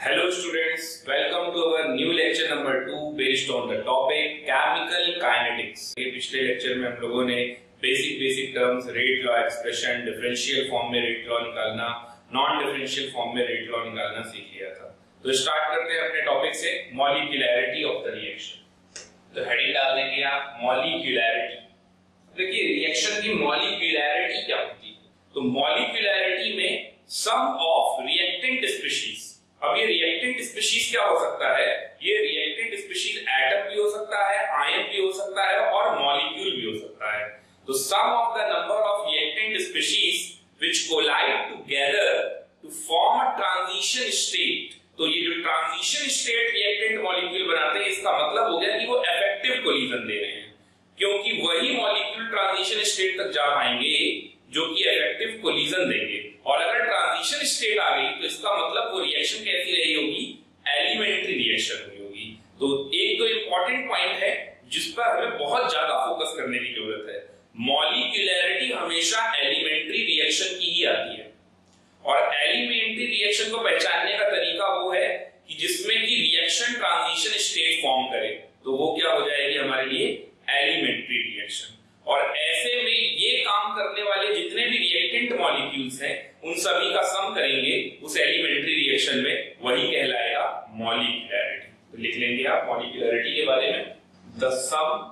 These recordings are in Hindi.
Hello students, welcome to our new lecture number 2 based on the topic chemical kinetics। ये पिछले लेक्चर में हम लोगों ने basic terms rate law expression, differential form में रेट लॉ निकालना, नॉन डिफरेंशियल फॉर्म में रेट लॉ निकालना सीख लिया था। तो स्टार्ट करते हैं अपने टॉपिक से, मॉलिक्यूलैरिटी ऑफ द रिएक्शन। तो हेडिंग डाल देंगे आप मॉलिक्यूलैरिटी। देखिए रिएक्शन की मॉलिक्यूलैरिटी क्या होती है? तो मॉलिक्यूलैरिटी में सम ऑफ रिएक्टेंट स्पीशीज। अब ये रिएक्टेंट स्पीशीज क्या हो सकता है? ये रिएक्टेंट स्पीशीज एटम भी हो सकता है, आयन भी हो सकता है और मॉलिक्यूल भी हो सकता है। तो sum of the number of reactant species which collide together to form a transition state. तो ये जो ट्रांजिशन स्टेट रिएक्टेंट मॉलिक्यूल बनाते हैं, इसका मतलब हो गया कि वो इफेक्टिव कोलिजन दे रहे हैं, क्योंकि वही मॉलिक्यूल ट्रांजिशन स्टेट तक जा पाएंगे जो कि इफेक्टिव कोलिजन देंगे। और अगर ट्रांजिशन स्टेट आ गई तो इसका मतलब वो रिएक्शन कैसी रही होगी? एलिमेंट्री रिएक्शन हुई होगी। तो एक तो इंपॉर्टेंट पॉइंट है जिस पर हमें बहुत ज्यादा फोकस करने की जरूरत है, मॉलिक्यूलैरिटी हमेशा एलिमेंट्री रिएक्शन की ही आती है। और एलिमेंट्री रिएक्शन को पहचानने का तरीका वो है कि जिसमें कि रिएक्शन ट्रांजिशन स्टेट फॉर्म करे, तो वो क्या हो जाएगी हमारे लिए? Elementary reaction. और ऐसे में ये काम करने वाले जितने भी रिएक्टेंट मॉलिक्यूल्स हैं उन सभी का सम करेंगे उस एलिमेंट्री रिएक्शन में, वही कहलाएगा मॉलिक्यूलैरिटी। तो लिख लेंगे आप मॉलिक्यूलैरिटी के बारे में, the sum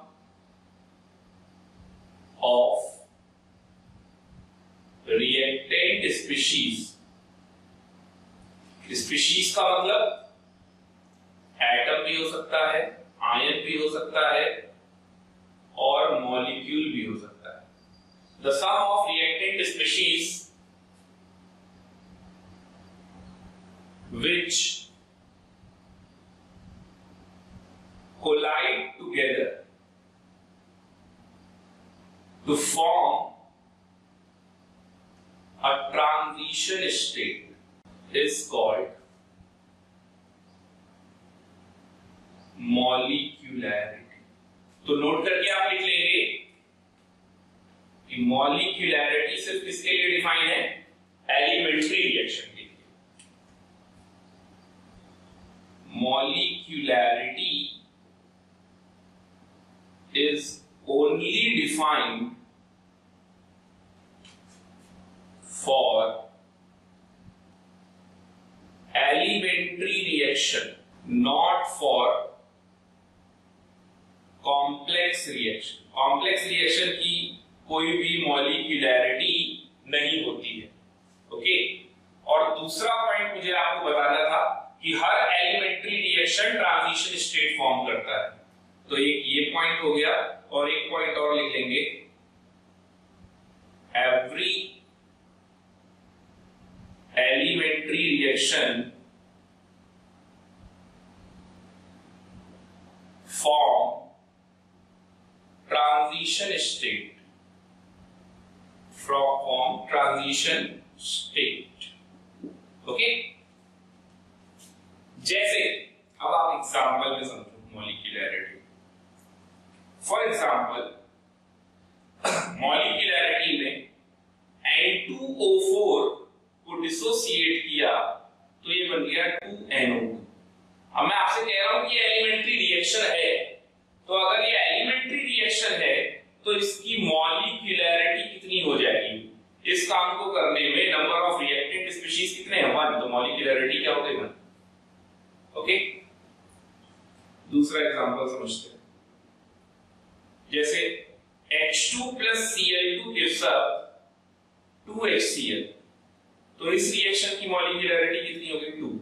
of reactant species. Species का मतलब एटम भी हो सकता है, आयन भी हो सकता है और मॉलिक्यूल भी हो सकता है। The sum of reactant species which collide together to form a transition state is called molecularity। तो नोट करके आप लिख लेंगे कि मॉलिक्यूलैरिटी सिर्फ किसके लिए डिफाइन है? एलिमेंट्री रिएक्शन के लिए। Molecularity is only defined for elementary reaction, not for complex reaction. Complex reaction की कोई भी मॉलिक्यूलैरिटी नहीं होती है। ओके। और दूसरा पॉइंट मुझे आपको बताना था कि हर elementary reaction transition state form करता है। तो एक ये पॉइंट हो गया, और एक पॉइंट और लिख लेंगे, every elementary reaction form transition state from transition state। Okay. जैसे अब आप एग्जांपल में समझो मॉलिक्यूलैरिटी। फॉर एग्जांपल मॉलिक्यूलैरिटी में N2O4 को डिसोसिएट किया तो ये बन गया 2NO2। अब मैं आपसे कह रहा हूं कि एलिमेंट्री रिएक्शन है, तो अगर ये एलिमेंट्री रिएक्शन है तो इसकी मॉलिक्यूलैरिटी कितनी हो जाएगी? इस काम को करने में नंबर ऑफ रिएक्टेंट स्पीशीज कितने हैं? 1। तो मॉलिक्यूलैरिटी क्या होगी? 1। ओके। दूसरा एग्जांपल समझते हैं। जैसे H2 plus Cl2 gives up 2HCl, तो इस रिएक्शन की मॉलिक्यूलैरिटी कितनी होगी? 2।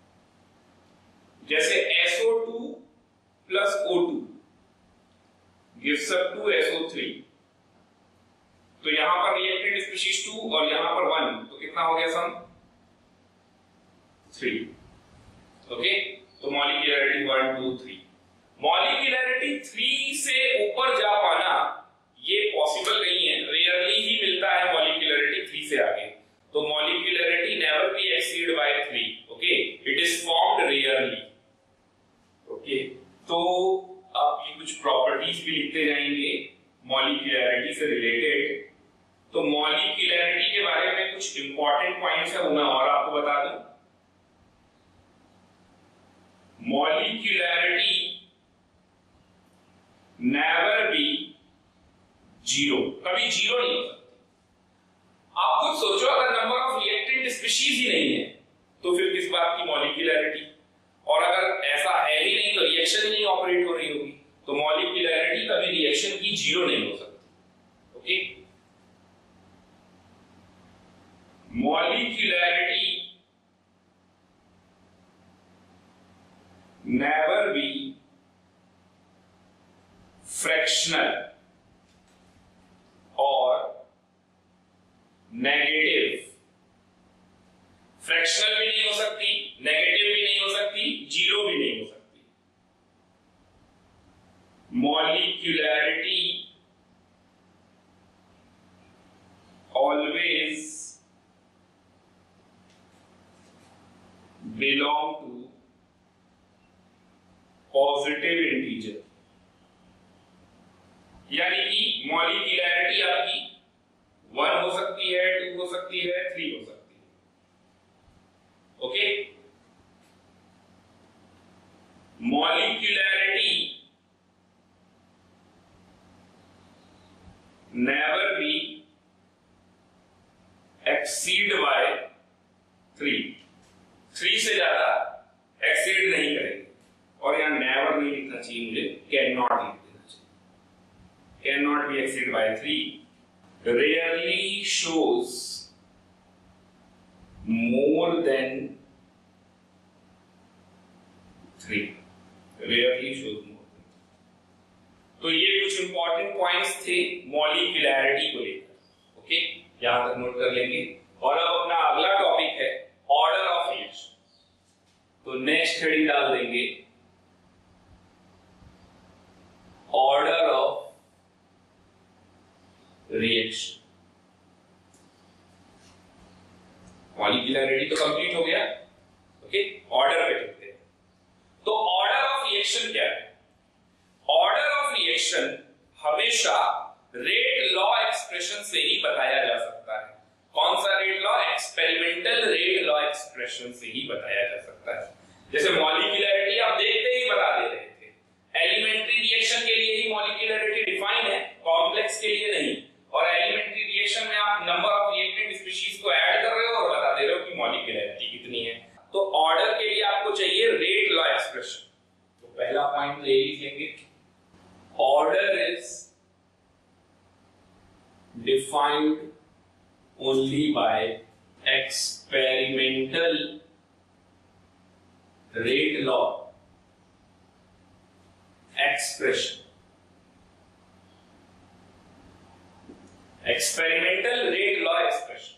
जैसे SO2 plus O2 gives up 2SO3, तो यहां पर रिएक्टेंट स्पीशीज 2 और यहां पर 1, तो कितना हो गया सम? 3। ओके। तो मॉलिक्यूलैरिटी 1 2 3। मॉलिक्यूलैरिटी 3 से ऊपर जा पाना ये पॉसिबल नहीं है, रेयरली ही मिलता है मॉलिक्यूलैरिटी 3 से आगे। तो molecularity never be exceed by 3। Okay. It is formed rarely. Okay. तो आप ये कुछ प्रॉपर्टीज भी लिखते जाएंगे मॉलिक्यूलैरिटी से रिलेटेड। तो मॉलिक्यूलैरिटी के बारे में कुछ इंपॉर्टेंट पॉइंट्स है वो मैं और आपको बता दूं। मॉलिक्यूलैरिटी नेवर बी जीरो, कभी जीरो नहीं हो सकती। आप खुद सोचो, अगर नंबर ऑफ रिएक्टेंट स्पीशीज ही नहीं है तो फिर किस बात की मॉलिक्यूलैरिटी, और अगर ऐसा है ही नहीं तो रिएक्शन ही नहीं ऑपरेट हो रही होगी, तो मॉलिक्यूलैरिटी कभी रिएक्शन की जीरो नहीं हो सकती। Okay, molecularity never be fractional और नेगेटिव, फ्रैक्शनल भी नहीं हो सकती, नेगेटिव भी नहीं हो सकती, जीरो भी नहीं हो सकती। Molecularity always belong to positive integer, यानी कि मॉलिक्यूलैरिटी आपकी 1 हो सकती है, 2 हो सकती है, 3 हो सकती है। Okay, molecularity never be exceed by 3 से ज्यादा एक्सीड नहीं करेगी, और यहां नेवर नहीं लिखना चाहिए, मुझे कैन नॉट लिख देना चाहिए। Can not be exceed by 3, rarely shows more than 3, rarely shows more than 3। तो ये कुछ इंपॉर्टेंट पॉइंट्स थे मॉलिक्यूलैरिटी को लेकर। ओके, यहां तक नोट कर लेंगे। और अब अपना अगला टॉपिक है ऑर्डर ऑफ रिएक्शन। तो नेक्स्ट हेडिंग डाल देंगे ऑर्डर ऑफ रिएक्शन। मॉलिक्यूलैरिटी तो कंप्लीट हो गया। ओके, ऑर्डर पे चलते हैं। तो ऑर्डर ऑफ रिएक्शन क्या है? ऑर्डर ऑफ रिएक्शन हमेशा रेट लॉ एक्सप्रेशन से ही बताया जा सकता है। कौन सा rate law? Experimental rate law expression से ही बताया जा सकता है। जैसे मॉलिक्यूलैरिटी आप देखते ही बता दे रहे थे, एलिमेंट्री रिएक्शन के लिए ही मॉलिक्यूलैरिटी डिफाइन है, कॉम्प्लेक्स के लिए नहीं। और एलिमेंट्री रिएक्शन में आप नंबर ऑफ रिएक्टेंट स्पीशीज को ऐड कर रहे हो और बता दे रहे हो कि मॉलिक्यूलैरिटी कितनी है। तो ऑर्डर के लिए आपको चाहिए रेट लॉ एक्सप्रेशन। तो पहला पॉइंट ले लीजिए, order is defined only by experimental rate law expression. Experimental rate law expression.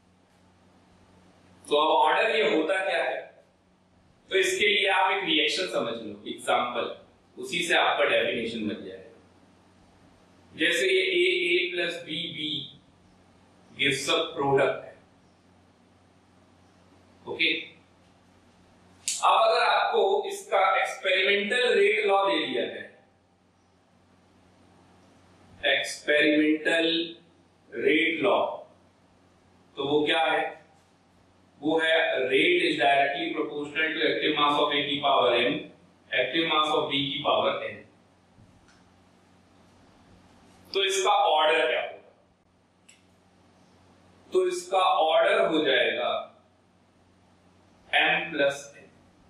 तो अब ऑर्डर ये होता क्या है? तो इसके लिए आप एक रिएक्शन समझ लो, एग्जांपल, उसी से आपका डेफिनेशन बन जाएगा। जैसे ये A plus B gives a product है। ओके, अब अगर आपको इसका एक्सपेरिमेंटल रेट लॉ दे दिया जाए, एक्सपेरिमेंटल रेट लॉ, तो वो क्या है? वो है rate is directly proportional to active mass of A की power m, active mass of B की पावर n। तो इसका ऑर्डर क्या होगा? तो इसका ऑर्डर हो जाएगा m प्लस n।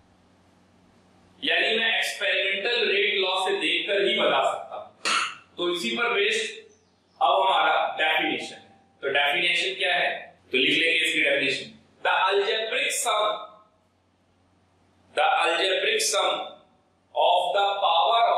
यानी मैं एक्सपेरिमेंटल रेट लॉ से देखकर ही बता सकता हूं। तो इसी पर बेस्ड अब हमारा डेफिनेशन है। तो डेफिनेशन क्या है? तो लिख लेंगे इसकी definition. The algebraic sum of the power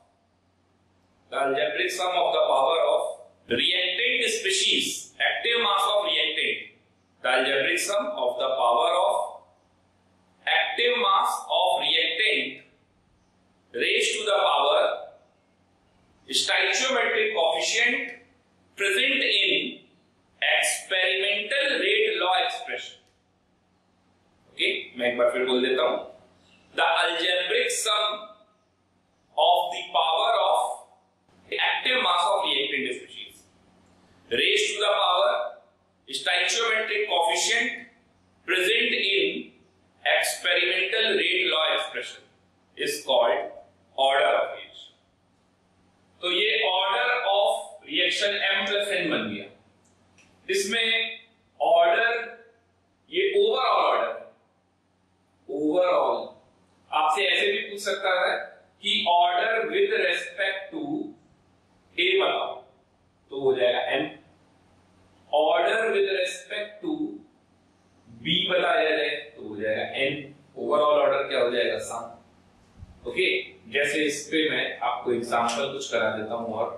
of reactant species, active mass of reactant, the algebraic sum of the power of active mass of reactant raised to the power stoichiometric coefficient present in experimental rate law expression। Okay, मैं एक बार फिर बोल देता हूं। The algebraic sum of the power of the active mass of reactant species raised to the power stoichiometric coefficient present in experimental rate law expression। is called order of reaction. तो ये order of reaction m plus n बन गया. इसमें order ये overall order, overall आपसे ऐसे भी पूछ सकता है कि order with respect to a बताओ, तो हो जाएगा m. order with respect to b बताया जाए तो हो जाएगा n. ओवरऑल ऑर्डर क्या हो जाएगा सम. ओके, जैसे इस पे मैं आपको एग्जांपल कुछ करा देता हूं. और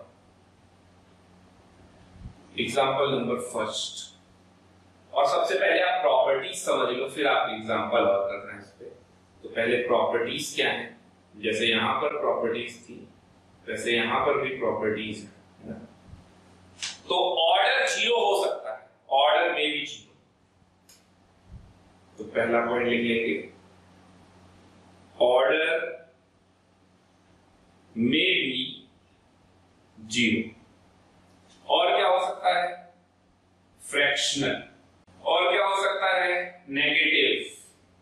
एग्जांपल नंबर फर्स्ट, और सबसे पहले आप प्रॉपर्टीज समझ लो, फिर आप एग्जांपल और करना है इस पे. तो पहले प्रॉपर्टीज क्या है, जैसे यहां पर प्रॉपर्टीज थी वैसे यहां पर भी प्रॉपर्टीज है. तो ऑर्डर जीरो हो सकता है, ऑर्डर में भी जीरो. तो पहला पॉइंट लिख लेंगे, ऑर्डर में भी जीरो. और क्या हो सकता है, फ्रैक्शनल. और क्या हो सकता है, नेगेटिव.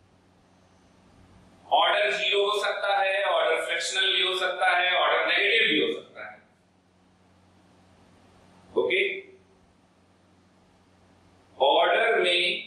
ऑर्डर जीरो हो सकता है, ऑर्डर फ्रैक्शनल भी हो सकता है, ऑर्डर नेगेटिव भी हो सकता है. ओके, ऑर्डर में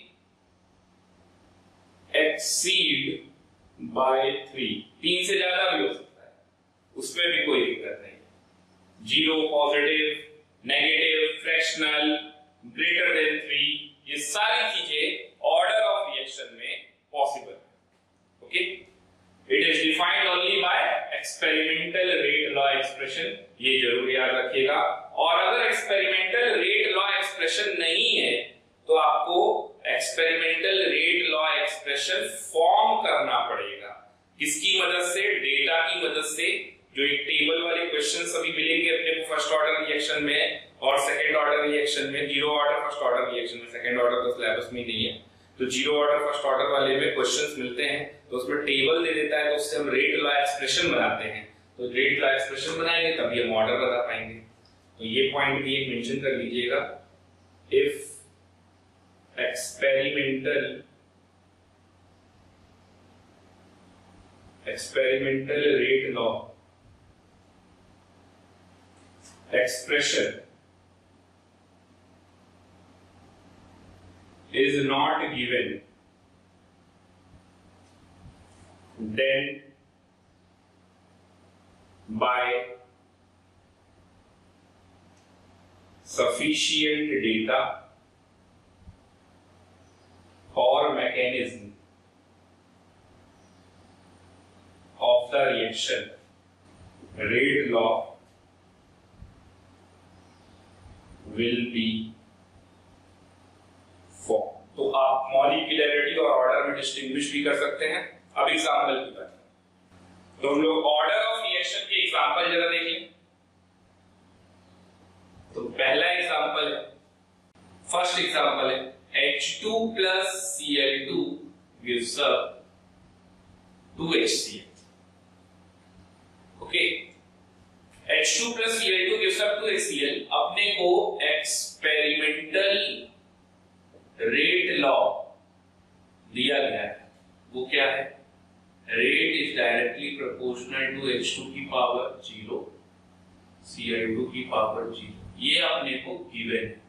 एक्सीड बाय 3 से ज्यादा भी हो सकता है, उसमें भी कोई दिक्कत नहीं. Zero, positive, negative, fractional, greater than 3, ये सारी चीजें ऑर्डर ऑफ रिएक्शन में पॉसिबल है. Okay, it is defined only by experimental rate law expression, ये जरूर याद रखिएगा. और अगर एक्सपेरिमेंटल रेट लॉ एक्सप्रेशन नहीं है तो आपको experimental rate law expression form करना पड़ेगा. किसकी मदद से, डेटा की मदद से. जो एक टेबल वाले क्वेश्चंस अभी मिलेंगे अपने को फर्स्ट ऑर्डर रिएक्शन में और सेकंड ऑर्डर रिएक्शन में. Zero order first order reaction में, सेकंड ऑर्डर तो सिलेबस में नहीं है. तो जीरो ऑर्डर फर्स्ट ऑर्डर वाले में क्वेश्चंस मिलते हैं तो उसमें टेबल दे देता है, तो उससे हम रेट लॉ एक्सप्रेशन बनाते हैं. तो रेट लॉ एक्सप्रेशन बनाएंगे तभी हम ऑर्डर बता पाएंगे. तो ये पॉइंट भी एक मेंशन कर लीजिएगा. If experimental rate law expression is not given, then by sufficient data or mechanism of the reaction, rate law will be formed. तो आप मॉलिक्यूलरिटी और ऑर्डर में डिस्टिंग्विश भी कर सकते हैं. अब एग्जांपल की बात, तो हम लोग ऑर्डर ऑफ रिएक्शन के एग्जांपल जरा देख लें. तो पहला एग्जांपल है, फर्स्ट एग्जांपल है H2 plus Cl2 gives up 2HCl. Okay, H2 plus Cl2 gives up 2HCl. अपने को एक्सपेरिमेंटल रेट लॉ दिया गया है, वो क्या है, rate is directly proportional to H2 की पावर 0 Cl2 की पावर 0. ये अपने को गिवन है.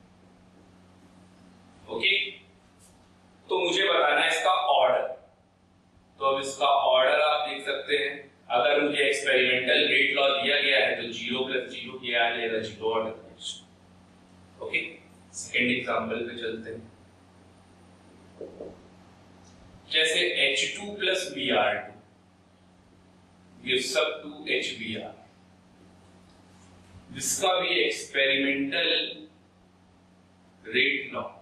ओके, तो मुझे बताना है इसका ऑर्डर. तो अब इसका ऑर्डर आप देख सकते हैं. अगर मुझे एक्सपेरिमेंटल रेट लॉ दिया गया है तो 0 + 0 क्या आ जाएगा, 0 order reaction. Okay, second example पे चलते हैं. जैसे H2 plus Br2 gives up to HBr. जिसका भी एक्सपेरिमेंटल रेट लॉ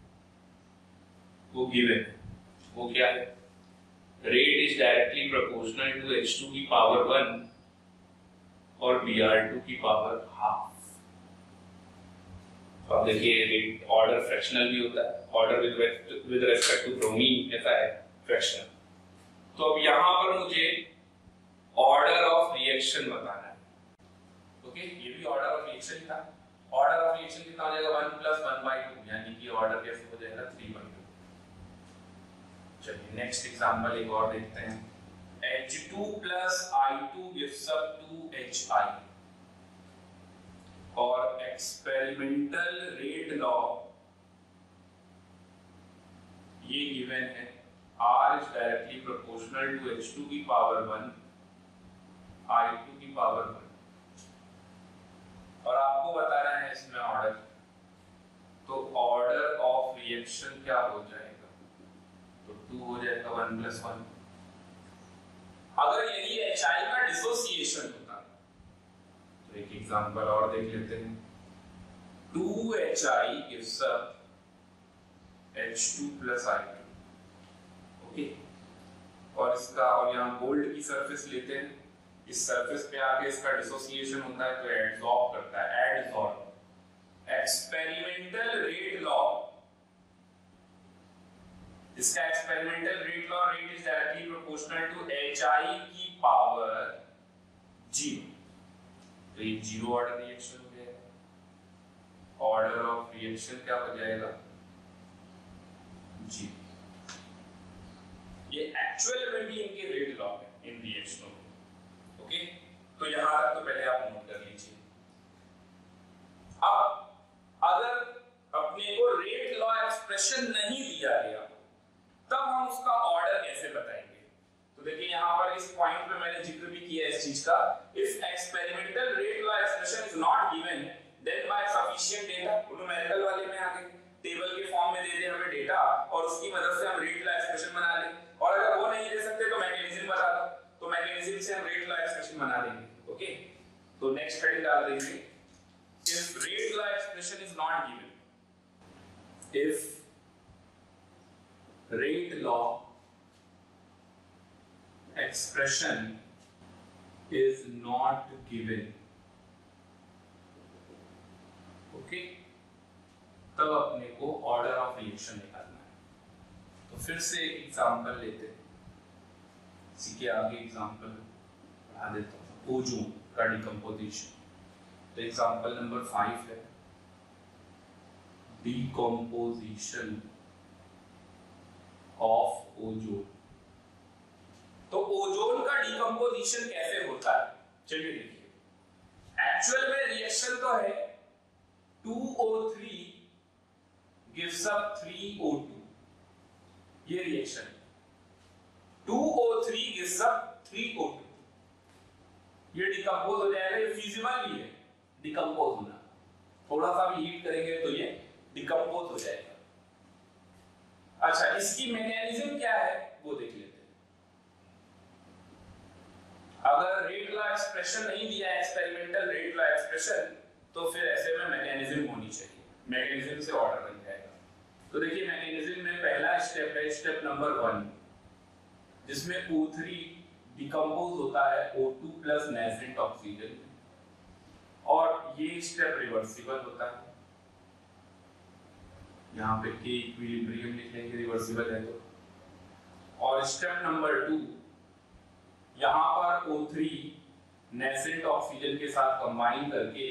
वो गिवन है, वो क्या है, rate is directly proportional to H2 की पावर 1 और Br2 की पावर हाफ. अब देखिए रेट ऑर्डर फ्रैक्शनल भी होता है, order with respect to bromine कैसा है, फ्रैक्शनल. तो अब यहां पर मुझे ऑर्डर ऑफ रिएक्शन बताना है. ओके, ये भी ऑर्डर ऑफ रिएक्शन था. ऑर्डर ऑफ रिएक्शन कितना हो जाएगा, 1 + 1/2, यानी कि ऑर्डर कैसे हो जाएगा, 3/2. चलिए नेक्स्ट एग्जांपल एक और देखते हैं. H2 plus I2 gives up to HI, और एक्सपेरिमेंटल रेट लॉ ये गिवन है, R is directly proportional to H2 की पावर 1 I2 की पावर 1, और आपको बताना है इसमें ऑर्डर, तो ऑर्डर ऑफ रिएक्शन क्या हो जाएगा, तो 2 हो जाएगा 1 + 1। अगर यही HI का डिसोसिएशन होता तो एक एग्जांपल और देख लेते हैं, 2HI gives up H2 plus I2, okay, और इसका और यहाँ गोल्ड की सरफेस लेते हैं, इस सरफेस पे आके इसका डिसोसिएशन होता है तो एडसॉर्ब करता है, एडसॉर्ब। एक्सपेरिमेंटल रेट लॉ, इसका experimental rate law, rate is directly proportional to HI की पावर 0, तो ये 0 ऑर्डर रिएक्शन हो जाएगा, ऑर्डर ऑफ रिएक्शन क्या हो जाएगा, 0। ये एक्चुअल में भी इनके रेट लॉ है इन रिएक्शनों में, ओके, तो यहां तक तो पहले आप नोट कर लीजिए। अब अगर अपने को रेट लॉ एक्सप्रेशन नहीं दिया गया तब हम उसका ऑर्डर कैसे बताएंगे, तो देखिए यहां पर इस पॉइंट पे मैंने जिक्र भी किया इस चीज का, if experimental rate law expression is not given then by sufficient data, numerical वाले में आ गए, टेबल के फॉर्म में दे दे हमें डेटा और उसकी मदद से हम रेट लॉ एक्सप्रेशन बना लें, और अगर वो नहीं दे सकते तो मैकेनिज्म बता दो, तो मैकेनिज्म से हम रेट लॉ एक्सप्रेशन बना देंगे, ओके। तो नेक्स्ट हेडिंग डाल देंगे, if rate law expression is not given, if rate law expression is not given, okay, तब अपने को ऑर्डर ऑफ रिएक्शन निकालना है। तो फिर से एक एग्जांपल लेते हैं, इसी के आगे एग्जांपल बढ़ा देता हूं, ओजोन का डिकम्पोजिशन, तो एग्जांपल नंबर 5 है डिकम्पोजिशन ऑफ ओजोन। तो ओजोन का डिकम्पोजिशन कैसे होता है, चलिए देखिए, एक्चुअल में रिएक्शन तो है 2O3 gives up 3O2, ये रिएक्शन है, 2O3 gives up 3O2, ये डिकम्पोज हो जाएगा, ये फिजिबल भी है डिकम्पोज होना, थोड़ा सा भी हीट करेंगे तो ये डिकम्पोज हो जाएगा। अच्छा, इसकी मैकेनिज्म क्या है वो देख लेते हैं। अगर रेट लॉ एक्सप्रेशन नहीं दिया एक्सपेरिमेंटल रेट लॉ एक्सप्रेशन, तो फिर ऐसे में मैकेनिज्म होनी चाहिए, मैकेनिज्म से ऑर्डर बन जाएगा। तो देखिए मैकेनिज्म में पहला स्टेप है स्टेप नंबर 1, जिसमें O3 डिकम्पोज होता है O2 प्लस नेसेंट ऑक्सीजन, और ये स्टेप रिवर्सिबल होता है, यहाँ पे के इक्विलिब्रियम लिख लेंगे, रिवर्सिबल है तो। और स्टेप नंबर 2, यहाँ पर O3 नेसेंट ऑक्सीजन के साथ कंबाइन करके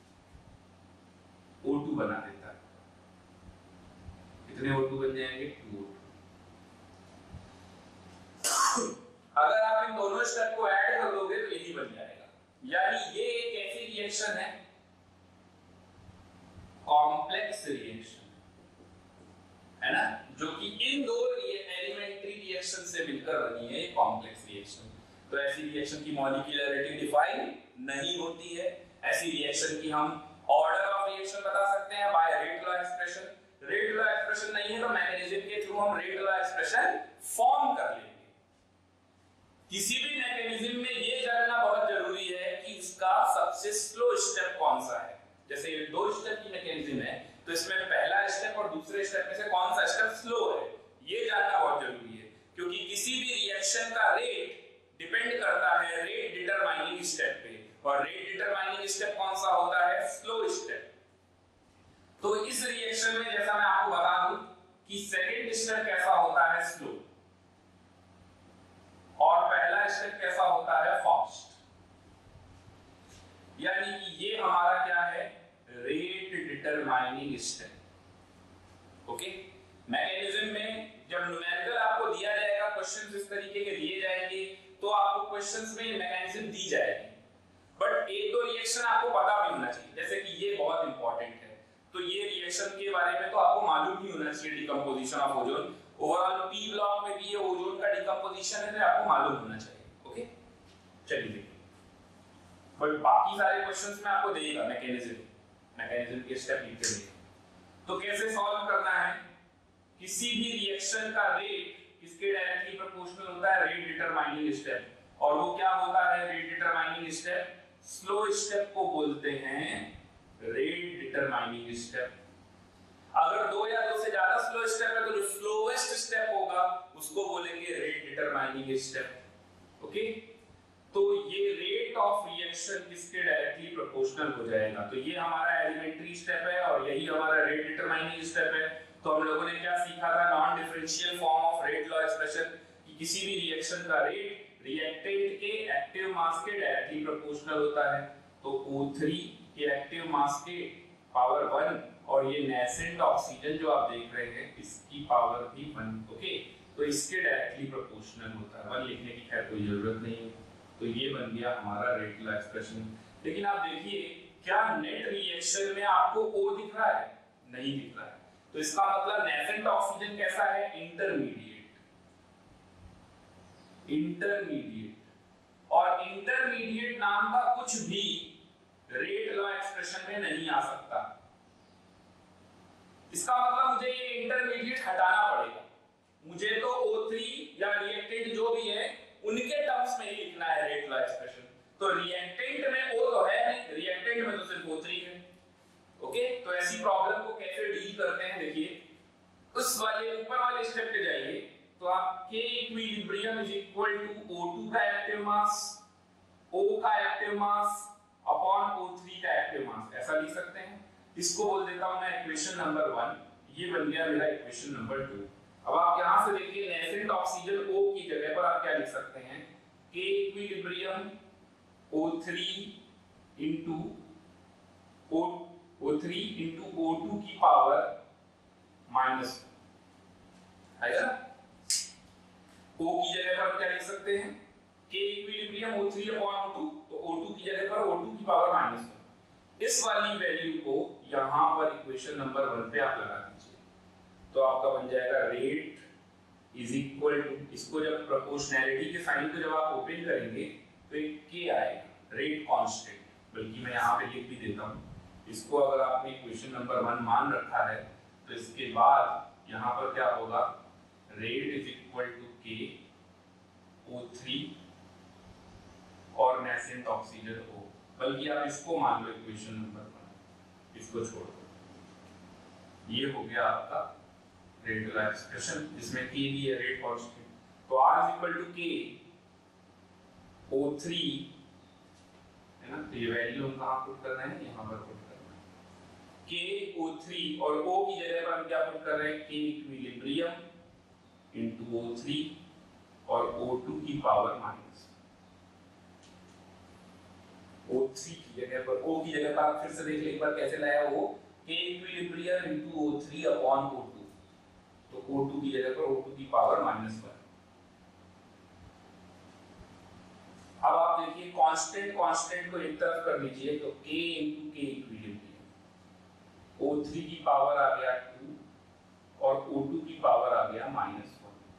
O2 बना देता है, कितने O2 बन जाएंगे, 2O2। अगर आप इन दोनों स्टेप को ऐड कर दोगे तो यही बन जाएगा, यानी ये एक ऐसी रिएक्शन है, कॉम्प्लेक्स रिएक्शन है ना, जो कि इन दो एलिमेंट्री रिएक्शन से मिलकर बनी है, कॉम्प्लेक्स रिएक्शन। तो ऐसी रिएक्शन की मॉलिक्यूलरिटी डिफाइन नहीं होती है, ऐसी रिएक्शन की हम ऑर्डर ऑफ रिएक्शन बता सकते हैं by rate law expression. Rate law expression नहीं है तो मैकेनिज्म के थ्रू हम रेट लॉ एक्सप्रेशन फॉर्म कर लेंगे। किसी भी मैकेनिज्म में ये जानना बहुत जरूरी है कि इसका सबसे स्लो स्टेप कौन सा है। जैसे ये 2 स्टेप की मैकेनिज्म है तो इसमें पहला स्टेप और दूसरे स्टेप में से कौन सा स्टेप स्लो है, ये जानना बहुत जरूरी है, क्योंकि किसी भी रिएक्शन का रेट डिपेंड करता है रेट डिटरमाइनिंग स्टेप पे, और रेट डिटरमाइनिंग स्टेप कौन सा होता है, स्लो स्टेप। तो इस रिएक्शन में जैसा मैं आपको बता दूं कि सेकंड स्टेप कैसा होता है, स्लो, और पहला स्टेप कैसा होता है, फास्ट। यानी कि ये हमारा क्या है, rate determining step. Okay, mechanism में जब न्यूमेरिकल आपको दिया जाएगा, क्वेश्चंस इस तरीके के दिए जाएंगे तो आपको क्वेश्चंस में मैकेनिज्म दी जाएगी, बट एक दो रिएक्शन आपको पता भी होना चाहिए, जैसे कि ये बहुत इंपॉर्टेंट है। तो ये रिएक्शन के बारे में तो आपको मालूम ही होना चाहिए, decomposition of ozone. Overall P block में भी ये ओजोन का डिकम्पोजिशन है, तो आपको मालूम होना चाहिए। ओके, चलिए देखिए, बट बाकी सारे क्वेश्चंस में आपको देगा मैकेनिज्म के स्टेप लिखते हुए। तो कैसे सॉल्व करना है, किसी भी रिएक्शन का रेट किसके डायरेक्टली प्रोपोर्शनल होता है, रेट डिटरमाइनिंग स्टेप। और वो क्या होता है rate determining step, slow step को बोलते हैं रेट डिटरमाइनिंग स्टेप। अगर दो या दो से ज्यादा स्लो स्टेप है तो जो स्लोएस्ट स्टेप होगा उसको बोलेंगे रेट डिटरमाइनिंग स्टेप। ओके, तो ये रेट ऑफ रिएक्शन किसके डायरेक्टली प्रोपोर्शनल हो जाएगा। तो ये हमारा एलिमेंट्री स्टेप है और यही हमारा रेट डिटरमाइनिंग स्टेप है। तो हम लोगों ने क्या सीखा था, non differential form of rate law expression, कि किसी भी रिएक्शन का रेट रिएक्टेंट के एक्टिव मास के डायरेक्टली प्रोपोर्शनल होता है। तो O3 के एक्टिव मास के पावर 1 और ये नेसेंट ऑक्सीजन जो आप देख रहे हैं इसकी पावर भी 1। ओके, तो इसके डायरेक्टली प्रोपोर्शनल होता है। 1 लिखने की खैर कोई जरूरत नहीं है। तो ये बन गया हमारा रेट लॉ एक्सप्रेशन। लेकिन आप देखिए, क्या नेट रिएक्शन में आपको O दिख रहा है? नहीं दिख रहा है। तो इसका मतलब नेसेंट ऑक्सीजन कैसा है, इंटरमीडिएट। और इंटरमीडिएट नाम का कुछ भी रेट लॉ एक्सप्रेशन में नहीं आ सकता। इसका मतलब मुझे ये इंटरमीडिएट हटाना पड़ेगा। मुझे तो O3 या रिएक्टेंट जो भी है उनके टर्म्स में ही लिखना है रेट लॉ एक्सप्रेशन। तो रिएक्टेंट में O तो है नहीं, रिएक्टेंट में तो सिर्फ O3 है। ओके, तो ऐसी प्रॉब्लम को कैसे डील करते हैं, देखिए उस वाले ऊपर वाले स्टेप पे जाइए। तो आप K equilibrium is equal to O2 का एक्टिव मास, O का एक्टिव मास अपॉन O3 का एक्टिव मास, ऐसा लिख सकते हैं। इसको बोल देता हूं मैं इक्वेशन नंबर 1, ये बन गया मेरा इक्वेशन नंबर 2। अब आप यहां से देखिए, नेसेंट ऑक्सीजन O की जगह पर आप क्या लिख सकते हैं, K equilibrium O3 into O3 into O2 की पावर माइनस, आएगा ना। O की जगह पर क्या लिख सकते हैं, K equilibrium O3 upon O2, तो O2 की जगह पर O2 की पावर -1। इस वाली वैल्यू को यहां पर इक्वेशन नंबर 1 पे आप लगा दीजिए। तो आपका बन जाएगा रेट इज इक्वल टू, इसको जब प्रोपोर्शनैलिटी के साइन को जब आप ओपन करेंगे तो एक K आएगा, रेट कांस्टेंट। बल्कि मैं यहां पे लिख भी देता हूं, इसको अगर आपने इक्वेशन नंबर 1 मान रखा है तो इसके बाद यहां पर क्या होगा, rate is equal to K O3 और नेसेंट ऑक्सीजन O। बल्कि आप इसको मान लो इक्वेशन नंबर 1, इसको छोड़ दो। ये हो गया आपका रेट लॉ एक्सप्रेशन, जिसमें K भी है, रेट कांस्टेंट। तो R is equal to K O3 है ना, तो ये वैल्यू हम कहां पुट कर रहे हैं, यहां पर पुट कर रहे हैं K O3, और O की जगह पर हम क्या पुट कर रहे हैं, K इक्विलिब्रियम इंटू O3 और O2 की पावर माइनस। O3 की जगह पर, O की जगह पर आप फिर से देख ले एक बार कैसे लाया वो, K equilibrium into O3 upon O2, तो O2 की जगह पर O2 की पावर -1। अब आप देखिए कांस्टेंट को एक तरफ कर लीजिए, तो K into K equilibrium, O3 की पावर आ गया 2 और O2 की पावर आ गया -1।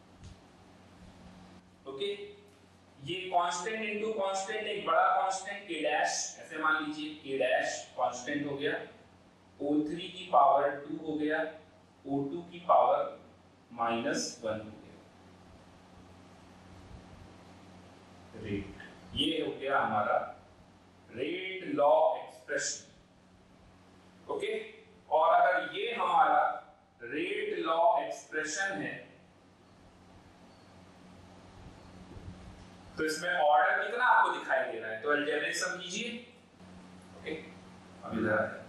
ओके, ये कांस्टेंट इनटू कांस्टेंट, एक बड़ा कांस्टेंट K डैश ऐसे मान लीजिए, K डैश कांस्टेंट हो गया, O3 की पावर 2 हो गया, O2 की पावर -1 हो गया। रेट, ये हो गया हमारा रेट लॉ एक्सप्रेशन। ओके, और अगर ये हमारा रेट लॉ एक्सप्रेशन है तो इसमें ऑर्डर कितना आपको दिखाई दे रहा है, तो अलजेब्रिक सम कीजिए। ओके, अब इधर आते हैं।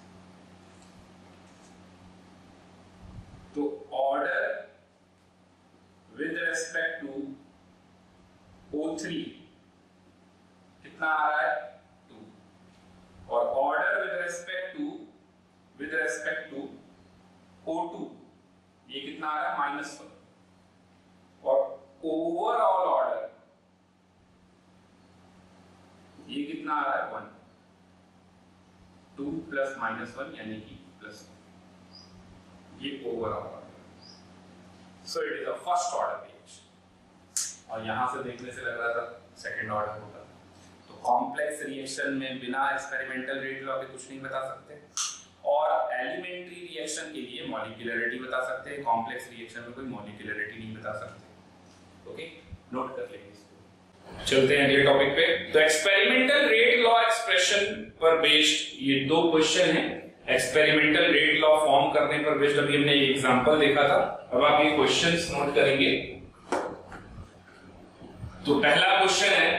तो order with respect to O3 कितना आ रहा है, 2, और order with respect to O2 ये कितना आ रहा है, -1, और ओवरऑल ऑर्डर 2 प्लस -1 यानी कि प्लस, ये ओवर होगा। So it is a first order reaction, और यहां से देखने से लग रहा था सेकंड ऑर्डर होगा। तो कॉम्प्लेक्स रिएक्शन में बिना एक्सपेरिमेंटल रेट लॉ के कुछ नहीं बता सकते, और एलिमेंट्री रिएक्शन के लिए मॉलिक्यूलरिटी बता सकते हैं, कॉम्प्लेक्स रिएक्शन में कोई मॉलिक्यूलरिटी नहीं बता सकते। ओके, नोट कर लेंगे इसको। चलते हैं अगले टॉपिक पे। तो एक्सपेरिमेंटल रेट लॉ एक्सप्रेशन पर बेस्ड ये दो क्वेश्चन हैं। एक्सपेरिमेंटल रेट लॉ फॉर्म करने पर बेस्ड अभी हमने एक एग्जांपल देखा था, अब आप ये क्वेश्चंस नोट करेंगे। तो पहला क्वेश्चन है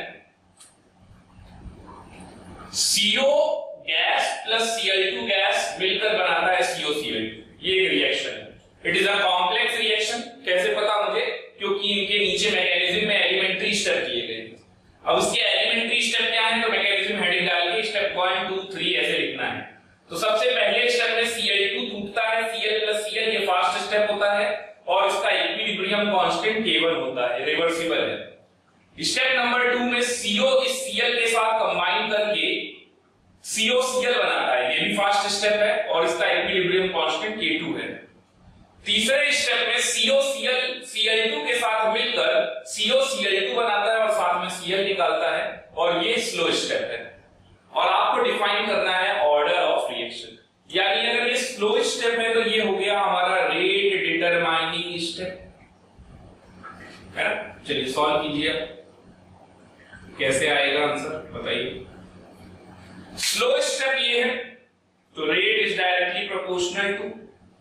CO gas plus Cl2 gas मिलकर बनाता है COCl2। ये एक रिएक्शन है, it is a complex reaction. कैसे पता मुझे? क्योंकि इनके नीचे मैकेनिज्म में एलिमेंट्री स्टेप किए गए। अब उसके एलिमेंट्री स्टेप क्या है, तो मैकेनिज्म हेडिंग डाल के स्टेप 1 2 3 ऐसे लिखना है। तो सबसे पहले स्टेप में Cl2 टूटता है, Cl प्लस Cl, ये फास्ट स्टेप होता है, और इसका इक्विलिब्रियम कांस्टेंट K1 होता है, रिवर्सिबल है। स्टेप नंबर 2 में CO इस Cl के साथ कंबाइन करके COCl बनाता है, ये भी फास्ट स्टेप है, और इसका इक्विलिब्रियम कांस्टेंट K2 है। तीसरे स्टेप में COCl Cl2 के साथ मिलकर COCl2 बनाता है और साथ में Cl निकालता है, और ये स्लो स्टेप है। और आपको डिफाइन करना है ऑर्डर ऑफ रिएक्शन, यानी अगर ये स्लो स्टेप है तो ये हो गया हमारा रेट डिटरमाइनिंग स्टेप, है ना। चलिए सॉल्व कीजिए, कैसे आएगा आंसर बताइए। स्लो स्टेप ये है, तो rate is directly proportional to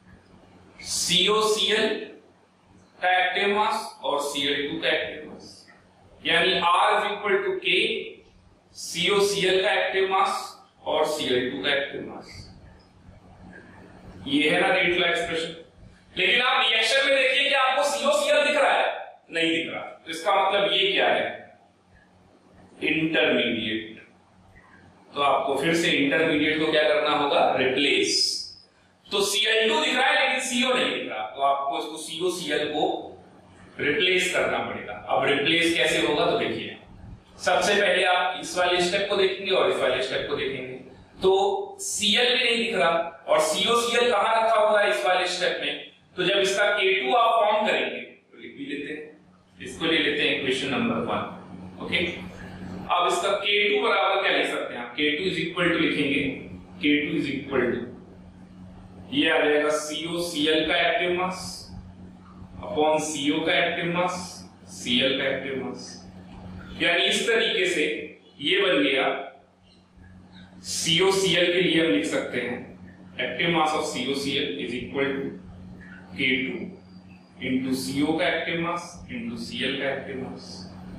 COCl का एक्टिव मास और Cl2 का एक्टिव मास, यानी R is equal to K, COCl का एक्टिव मास और Cl2 का एक्टिव मास। ये है ना रेट लॉ एक्सप्रेशन। लेकिन आप रिएक्शन में देखिए कि आपको COCl दिख रहा है, नहीं दिख रहा, तो इसका मतलब ये क्या है, इंटरमीडिएट। तो आपको फिर से इंटरमीडिएट को क्या करना होगा, रिप्लेस। तो Cl2 दिख रहा है लेकिन CO नहीं दिख रहा, तो आपको इसको COCl को रिप्लेस करना पड़ेगा। अब रिप्लेस कैसे होगा, तो देखिए सबसे पहले आप इस वाले स्टेप को देखेंगे और इस वाले स्टेप को देखेंगे, तो Cl भी नहीं दिख रहा, और COCl कहां रखा होगा, इस वाले स्टेप में। तो जब इसका K2 आप फॉर्म करेंगे तो लिख भी लेते हैं, इसको ले लेते हैं इक्वेशन नंबर 1। ओके, अब इसका K2 बराबर क्या लिख सकते हैं आप, K2 इज इक्वल टू लिखेंगे, K2 इज इक्वल टू, ये आ जाएगा COCl का एक्टिव मास अपॉन CO का एक्टिव मास, Cl का एक्टिव मास। यानी इस तरीके से ये बन गया, COCl के लिए हम लिख सकते हैं active mass of COCl is equal to K2 into CO का एक्टिव मास इंटू Cl का एक्टिव मास।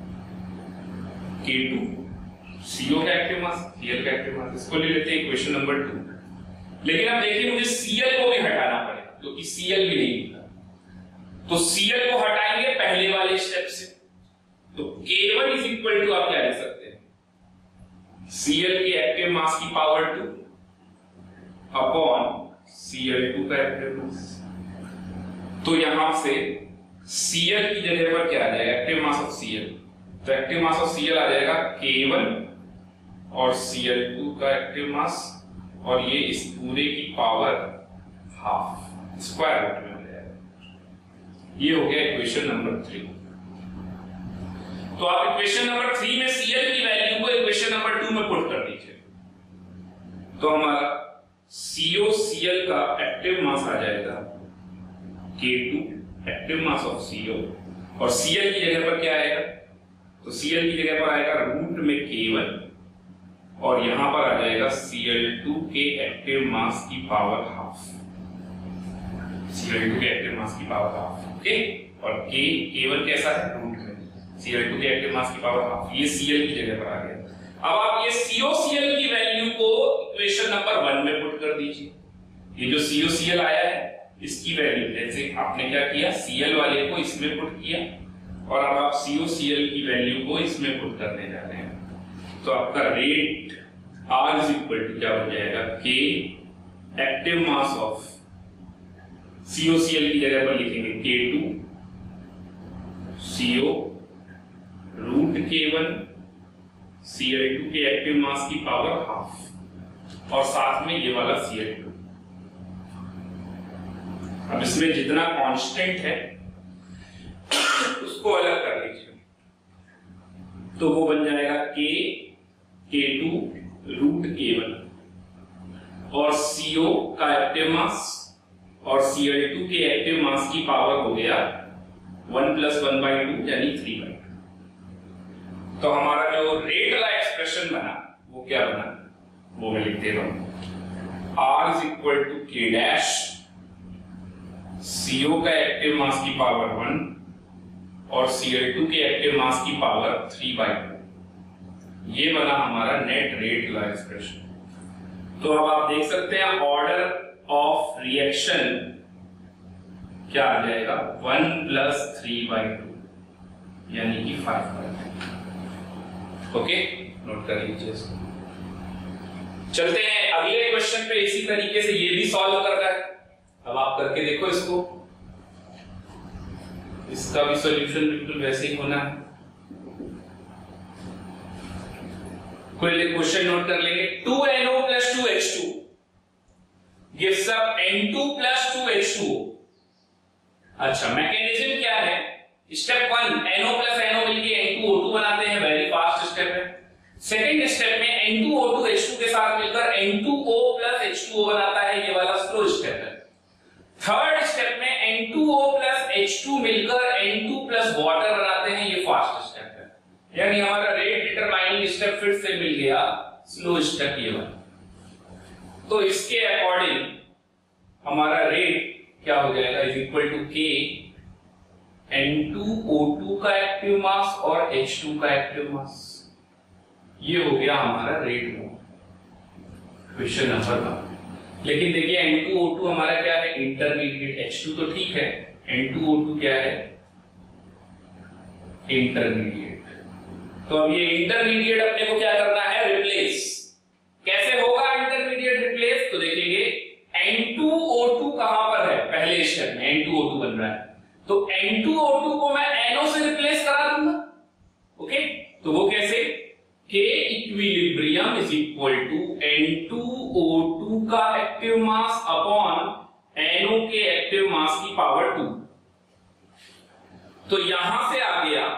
K2 CO का एक्टिव मास, Cl का एक्टिव मास, इसको ले लेते हैं इक्वेशन नंबर 2। लेकिन अब देखिए मुझे Cl को भी हटाना पड़ेगा, क्योंकि Cl भी नहीं दिखा, तो Cl को हटाएंगे पहले वाले स्टेप से। तो K1 इज इक्वल टू आप क्या ले सकते हैं, Cl की एक्टिव मास की पावर 2 अपॉन Cl2 का एक्टिव मास। तो यहां से Cl की जगह पर क्या आ जाएगा, एक्टिव मास ऑफ Cl, तो एक्टिव मास ऑफ Cl आ जाएगा K1 और Cl2 का एक्टिव मास, और ये इस पूरे की पावर हाफ स्क्वायर रूट में हो जाएगा। ये हो गया इक्वेशन नंबर 3। तो आप इक्वेशन नंबर 3 में Cl की वैल्यू को इक्वेशन नंबर 2 में पुट कर दीजिए, तो हमारा COCl का एक्टिव मास आ जाएगा K2 active mass of CO, और Cl की जगह पर क्या आएगा, तो Cl की जगह पर आएगा रूट में K1, और यहां पर आ जाएगा Cl2 के एक्टिव मास की पावर हाफ, Cl2 के एक्टिव मास की पावर हाफ। ओके, और K1 कैसा है, रूट में Cl2 के एक्टिव मास की पावर हाफ, ये Cl की जगह पर आ गया। अब आप ये COCl की वैल्यू को इक्वेशन नंबर 1 में पुट कर दीजिए। ये जो COCl आया है इसकी वैल्यू, जैसे आपने क्या किया, Cl वाले को इसमें पुट किया, और अब आप COCl की वैल्यू को इसमें पुट करने जा रहे हैं। तो आपका rate R is equal to क्या बन जाएगा, K active mass of COCl की जगह पर लिखेंगे K2 CO root K1 Cl2 के एक्टिव मास की पावर हाफ और साथ में ये वाला Cl2। अब इसमें जितना कांस्टेंट है उसको अलग कर लीजिए, तो वो बन जाएगा K2 रूट K1 और CO का एक्टिव मास और Cl2 के एक्टिव मास की पावर हो गया 1 + 1/2 यानी 3/2। तो हमारा जो रेट वाला एक्सप्रेशन बना वो क्या बना, वो मैं लिख दे रहा हूं। R = K डैश, CO का एक्टिव मास की पावर 1 और Cl2 के एक्टिव मास की पावर 3/2। ये बना हमारा नेट रेट वाला एक्सप्रेशन। तो अब आप देख सकते हैं ऑर्डर ऑफ रिएक्शन क्या आ जाएगा, 1 + 3/2 यानी कि 5/2। ओके, नोट कर लीजिए इसको। चलते हैं अगले क्वेश्चन पे। इसी तरीके से ये भी सॉल्व कर रहा है। अब आप करके देखो इसको, इसका भी सॉल्यूशन बिल्कुल वैसे ही होना है। कोई क्वेश्चन नोट कर लेंगे। 2NO + 2H2 gives up N2 + 2H2O। अच्छा, मैकेनिज्म क्या है? स्टेप 1 NO + NO मिलके N2O2 बनाते हैं, वेरी फास्ट स्टेप है। सेकंड स्टेप में N2O2 H2 के साथ मिलकर N2O + H2O बनाता है, ये वाला स्लो स्टेप है। थर्ड स्टेप में N2O + H2 मिलकर N2 + वाटर बनाते हैं, ये फास्ट स्टेप है। यानी हमारा रेट डिटरमाइनिंग स्टेप फिर से मिल गया स्लो स्टेप ये वाला। तो इसके अकॉर्डिंग हमारा रेट क्या हो जाएगा, = K N2O2 का एक्टिव मास और H2 का एक्टिव मास। ये हो गया हमारा रेट क्वेश्चन नंबर 1। लेकिन देखिए N2O2 हमारा क्या है, इंटरमीडिएट। H2 तो ठीक है, N2O2 क्या है, इंटरमीडिएट। तो अब ये इंटरमीडिएट अपने को क्या करना है, रिप्लेस। कैसे होगा इंटरमीडिएट रिप्लेस, तो देखेंगे N2O2 कहां पर है, पहले स्टेप में N2O2 बन रहा है, तो N2O2 को मैं NO से रिप्लेस करा दूंगा। ओके, तो वो कैसे, K इक्विलिब्रियम = N2O2 का एक्टिव मास अपॉन NO के एक्टिव मास की पावर 2। तो यहां से आ गया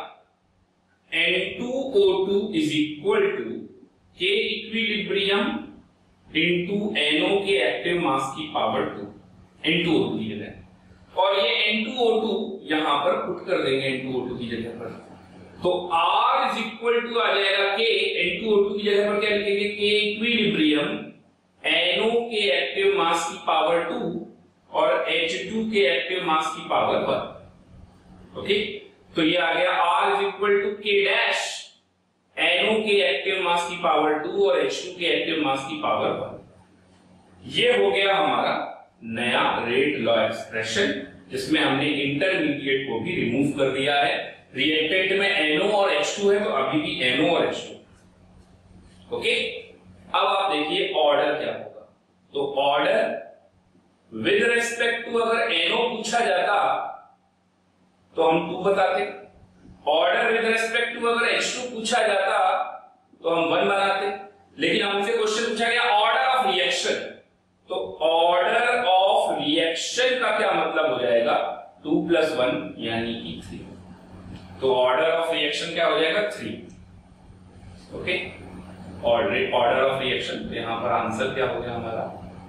N2O2 = K इक्विलिब्रियम * NO के एक्टिव मास की पावर 2, N2O2 की जगह। और ये N2O2 यहां पर पुट कर देंगे N2O2 की जगह पर, तो R = आ जाएगा K, N2O2 की जगह पर क्या लिखेंगे, K इक्विलिब्रियम NO के एक्टिव मास की पावर 2 और H2 के एक्टिव मास की पावर 1। ओके, तो ये आ गया R = K डैश, NO के एक्टिव मास की पावर 2 और H2 के एक्टिव मास की पावर 1। ये हो गया हमारा नया रेट लॉ एक्सप्रेशन, जिसमें हमने इंटरमीडिएट को भी रिमूव कर दिया है। रिएक्टेंट में NO और H2 है, तो अभी भी NO और H2। ओके, अब आप देखिए ऑर्डर क्या होगा। तो ऑर्डर विद रेस्पेक्ट टू अगर NO पूछा जाता तो हम 2 बताते, ऑर्डर विद रेस्पेक्ट टू अगर H2 पूछा जाता तो हम 1 बनाते। लेकिन हमसे क्वेश्चन पूछा गया ऑर्डर ऑफ रिएक्शन, तो ऑर्डर ऑफ रिएक्शन का क्या मतलब हो जाएगा, 2 + 1 यानी कि 3। तो ऑर्डर ऑफ रिएक्शन क्या हो जाएगा, 3। ओके, ऑर्डर ऑफ रिएक्शन, तो यहां पर आंसर क्या हो गया हमारा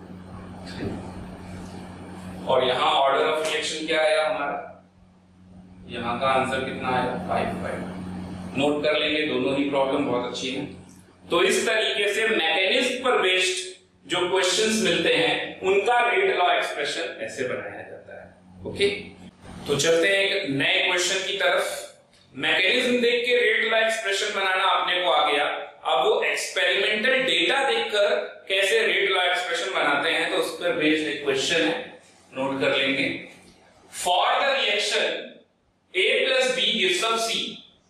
3। और यहां ऑर्डर ऑफ रिएक्शन क्या आया हमारा, यहां का आंसर कितना आया, 5/5। नोट कर लेंगे, दोनों ही प्रॉब्लम बहुत अच्छी है। तो इस तरीके से मैकेनिज्म पर बेस्ड जो क्वेश्चंस मिलते हैं उनका रेट लॉ एक्सप्रेशन ऐसे बनाया जाता है। ओके, तो चलते हैं एक नए क्वेश्चन की तरफ। मैकेनिज्म देख के रेट लॉ एक्सप्रेशन बनाना अपने को आ गया। अब वो एक्सपेरिमेंटल डेटा देखकर कैसे रेट लॉ एक्सप्रेशन बनाते हैं, तो उस पर बेस्ड एक क्वेश्चन है, नोट कर लेंगे। For the reaction A + B gives up C,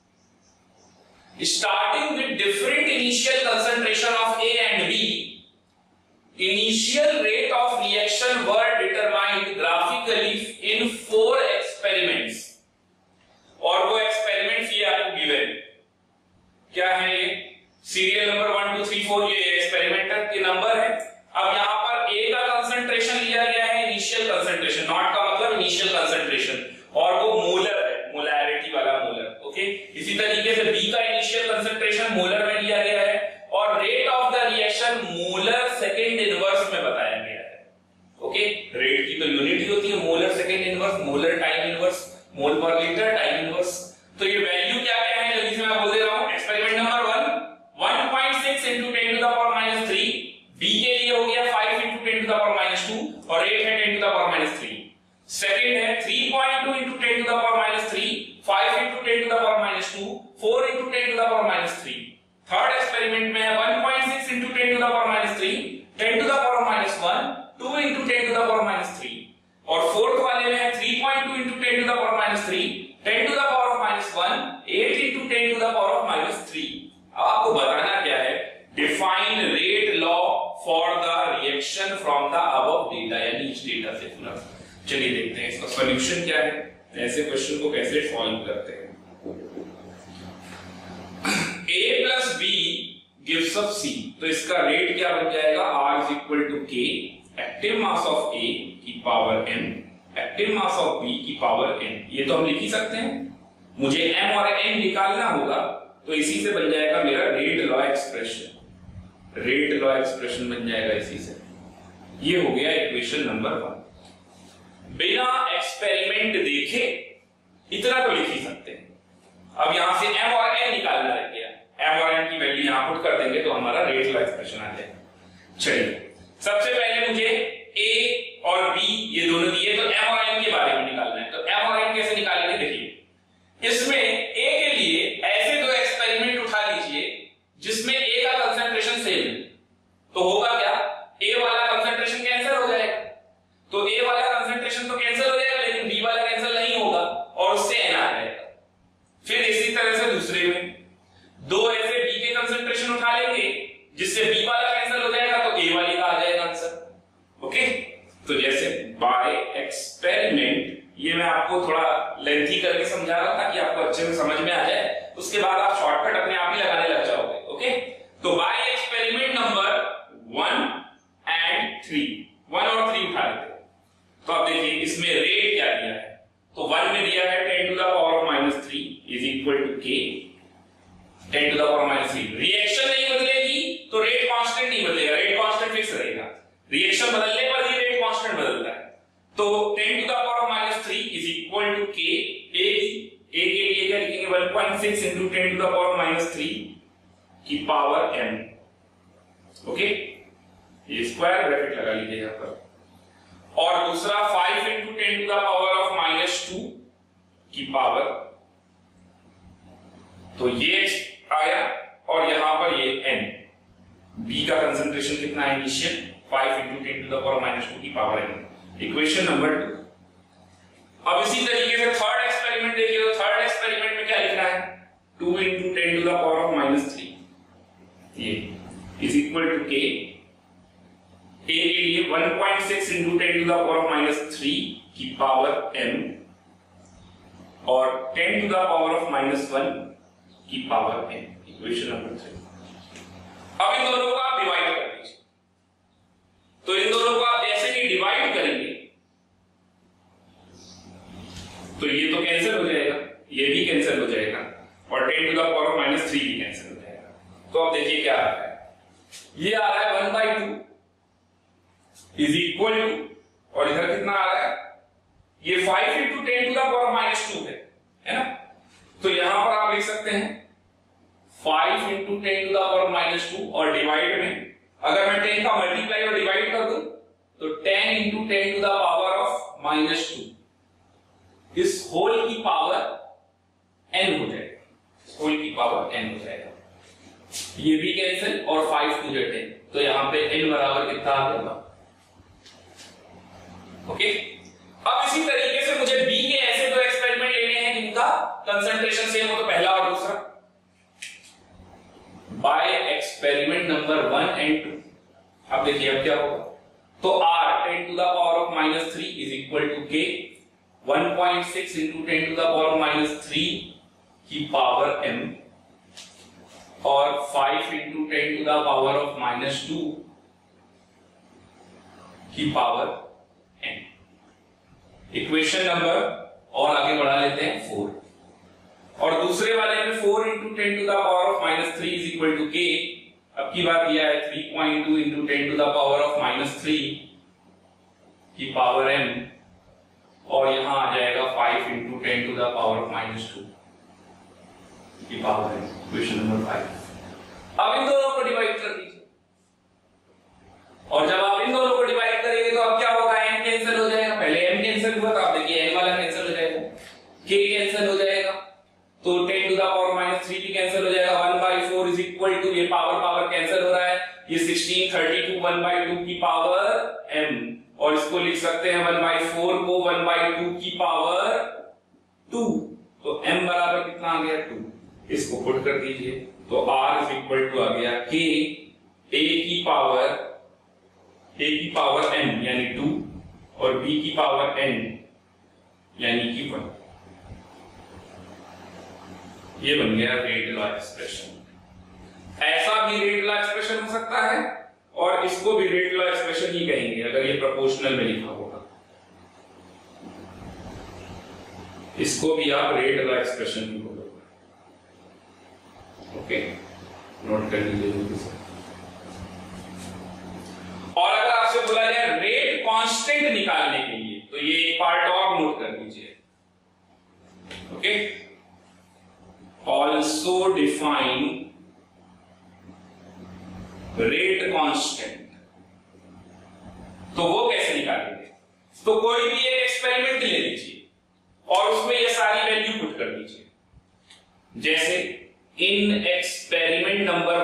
starting with different initial concentration of A and B, initial rate of reaction were determined graphically in 4 experiments। और वो experiments ये आपको given क्या है, ये सीरियल नंबर 1 2 3 4 ये एक्सपेरिमेंटल के नंबर है। कंसंट्रेशन, नॉट का मतलब इनिशियल कंसंट्रेशन, और वो मोलर है, मोलैरिटी वाला मोलर। ओके, इसी तरीके से बी का इनिशियल कंसंट्रेशन मोलर में लिया गया है और rate of the reaction molar second inverse में बताया गया है। ओके, रेट की तो यूनिट ही होती है molar second inverse, molar time inverse, mole पर लीटर टाइम इनवर्स। तो ये वैल्यू क्या क्या है जल्दी से मैं बोल दे रहा हूं। Experiment number 1 1.6 into 10 to the power minus 3, B के लिए हो गया 5 into 10 to the power minus 2 और रेट है 10 to the power minus 3। Second है 3.2 into 10 to the power minus 3, 5 into 10 to the power minus 2, 4 into 10 to the power minus 3। Third experiment में है 1.6 into 10 to the power minus 3, 10 to the power minus 1, 2 into 10 to the power minus 3। और फोर्थ वाले में है 3.2 into 10 to the power minus 3, 10 to the power of minus 1, 8 into 10 to the power of minus 3। अब आपको बताना क्या है, define rate law for the reaction from the above data, यानी इस डेटा से पूरा। चलिए देखते हैं इसका सॉल्यूशन क्या है, ऐसे क्वेश्चन को कैसे सॉल्व करते हैं। a plus b gives us c, तो इसका रेट क्या बन जाएगा, r is equal to k active mass of a की power m active mass of b की पावर n। ये तो हम लिख ही सकते हैं, मुझे m और n निकालना होगा, तो इसी से बन जाएगा मेरा rate law expression. Rate law expression बन जाएगा इसी से। ये हो गया इक्वेशन नंबर 1। बिना एक्सपेरिमेंट देखे इतना तो लिख ही सकते हैं। अब यहां से m और n निकालना रह गया, m और n की वैल्यू यहां पुट कर देंगे तो हमारा रेट लॉ एक्सप्रेशन आ जाएगा। चलिए सबसे पहले मुझे a और b ये दोनों दिए, तो m और n के बारे में निकालना है। तो m और n कैसे निकालेंगे, देखिए इसमें a के लिए ऐसे दो एक्सपेरिमेंट उठा लीजिए जिसमें a का कंसंट्रेशन सेम है, तो होगा क्या, a वाला कंसंट्रेशन कैंसिल हो जाएगा, तो a वाला कंसंट्रेशन तो कैंसिल हो जाएगा लेकिन b वाला कैंसिल नहीं होगा और उससे n आ जाएगा। फिर इसी तरह से दूसरे में दो ऐसे b के कंसंट्रेशन उठा लेंगे जिससे b वाला कैंसिल हो जाएगा तो a वाली का आ जाएगा आंसर। ओके, तो जैसे बाय एक्सपेरिमेंट, ये मैं आपको थोड़ा लेंथी करके समझा रहा था कि आपको अच्छे से समझ में आ जाए, उसके बाद आप शॉर्टकट अपने आप ही लगाने लग जाओगे। ओके, तो बाय एक्सपेरिमेंट नंबर 1 and 3, 1 और 3 उठा लेते हैं। तो अब देखिए इसमें रेट क्या दिया है, तो 1 में दिया है 10 to the power of minus 3 is equal to k 10 to the power minus 3। Reaction नहीं बदलेगी तो रेट कांस्टेंट नहीं बदलेगा, रेट कांस्टेंट फिक्स रहेगा। रिएक्शन बदलने पर ही रेट कांस्टेंट बदलता है। तो 10 to the power of minus 3 is equal to k, a के लिए क्या लिखेंगे, 1.6 into 10 to the power minus 3 की पावर m। ओके, ये स्क्वायर ब्रैकेट लगा लीजिए यहां पर। और दूसरा 5 into 10 to the power of minus 2 की पावर, तो ये आया और यहां पर ये n। b का कंसंट्रेशन कितना है initial, 5 into 10 to the power minus 2 की पावर n। Equation number 2। अब इसी तरीके से थर्ड एक्सपेरिमेंट देखिए, तो थर्ड एक्सपेरिमेंट में क्या लिखना है, 2 into 10 to the power of minus 3 ये is equal to k, a के लिए 1.6 into 10 to the power of minus 3 की पावर m और 10 to the power of minus 1 की पावर n। Equation number 3। अब इन दोनों को आप डिवाइड कर दीजिए, तो इन दोनों को आप जैसे ही डिवाइड करेंगे तो ये तो कैंसिल हो जाएगा, ये भी कैंसिल हो जाएगा और 10 to the power of minus 3 भी कैंसिल हो जाएगा। तो अब देखिए क्या आ रहा है, ये आ रहा है 1/2 is equal to, और इधर कितना आ रहा है, ये 5 into 10 to the power minus 2 है ना। तो यहां पर आप लिख सकते हैं 5 into 10 to the power minus 2 और डिवाइड में अगर मैं 10 का मल्टीप्लाई और डिवाइड कर दूं तो 10 into 10 to the power of minus 2 इस होल की पावर n हो जाएगा, होल की पावर n हो जाएगा। ये भी कैंसिल और 5 2 10, तो यहां पे n बराबर कितना आ जाएगा। ओके, अब इसी तरीके से मुझे b के ऐसे दो एक्सपेरिमेंट लेने हैं जिनका कंसंट्रेशन सेम हो, तो पहला और दूसरा। बाय एक्सपेरिमेंट नंबर 1 and 2, अब देखिए अब क्या होगा, तो r 10 to the power of minus 3 is equal to k 1.6 into 10 to the power minus 3 की पावर m और 5 into 10 to the power of minus 2 की पावर n। इक्वेशन नंबर और आगे बढ़ा लेते हैं 4, और दूसरे वाले में 4 into 10 to the power of minus 3 is equal to k। अब की बार दिया है 3.2 into 10 to the power of minus 3 की पावर m, और यहां आ जाएगा 5 into 10 to the power of minus 2 की पावर m। Equation number 5। अब इन दोनों को डिवाइड कर दीजिए, और जब आप इन दोनों को डिवाइड करेंगे तो अब क्या होगा, m कैंसिल हो जाएगा। पहले m कैंसिल हुआ था, आप देखिए n वाला कैंसिल हो जाएगा, k कैंसिल हो जाएगा, तो 10 to the power minus 3 भी कैंसिल हो जाएगा। 1/4 is equal to, ये पावर कैंसिल हो रहा है, ये 16 32 1/2 की पावर m, और इसको लिख सकते हैं 1/4 को 1/2 की पावर 2, तो m बराबर कितना आ गया 2। इसको पुट कर दीजिए, तो r is equal to आ गया k a की पावर n यानी 2 और b की पावर n यानी कि 1। ये बन गया रेट लॉ एक्सप्रेशन। ऐसा भी रेट लॉ एक्सप्रेशन हो सकता है, और इसको भी रेट लॉ एक्सप्रेशन ही कहेंगे अगर ये प्रोपोर्शनल में लिखा होगा। इसको भी आप रेट लॉ एक्सप्रेशन ही बोलोगे। ओके, नोट कर लीजिए। और अगर आपसे बोला जाए रेट कांस्टेंट निकालने के लिए, तो ये एक पार्ट और नोट कर लीजिए। Okay, also define rate constant। तो वो कैसे निकालेंगे, तो कोई भी एक एक्सपेरिमेंट ले लीजिए और उसमें ये सारी वैल्यू पुट कर दीजिए। जैसे इन एक्सपेरिमेंट नंबर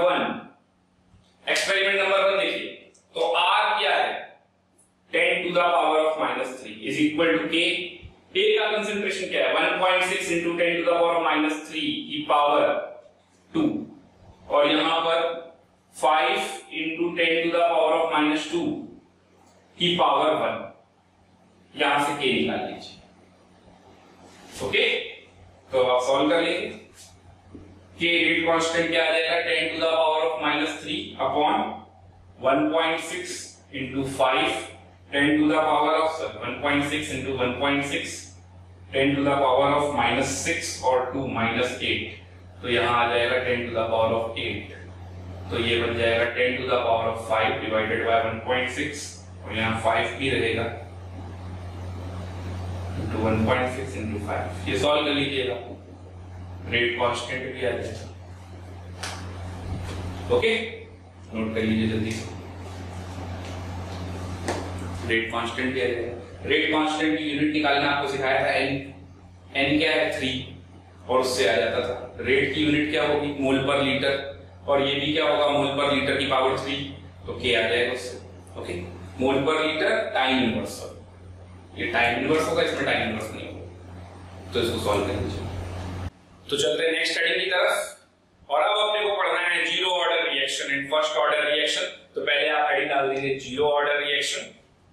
1 देखिए, तो r क्या है 10 to the power of minus 3 is equal to k। A का कंसेंट्रेशन क्या है 1.6 into 10 to the power minus 3 की पावर 2, और यहां पर 5 into 10 to the power of minus 2 की पावर 1। यहां से K निकाल लीजिए। ओके, तो आप सॉल्व कर लेंगे। K रेट कांस्टेंट क्या आ जाएगा 10 to the power of minus 3 upon 1.6 into 5 10 to the power of 1.6 into 1.6 10 to the power of minus 6 और 2 minus 8, तो यहाँ आ जाएगा 10 to the power of 8, तो ये बन जाएगा 10 to the power of 5 divided by 1.6, और यहाँ 5 भी रहेगा into 1.6 into 5। ये सॉल्व कर लीजिएगा, रेट कांस्टेंट भी आ जाएगा। ओके, नोट कर लीजिए जल्दी से। रेट कांस्टेंट क्या है, रेट कांस्टेंट की यूनिट निकालना आपको सिखाया था n क्या है 3, और उससे आ जाता था। रेट की यूनिट क्या होगी मोल पर लीटर, और ये भी क्या होगा मोल पर लीटर की पावर 3, तो k आ जाएगा उससे। ओके, मोल पर लीटर टाइम इनवर्स, ये टाइम इनवर्स होगा, इसमें टाइम इनवर्स नहीं होगा, तो इसको सॉल्व कर लीजिए। तो चलते हैं नेक्स्ट स्टडी की तरफ, और अब अपने को पढ़ना है zero order reaction and first order reaction. तो पहले आप हेडिंग डाल दीजिए zero order reaction.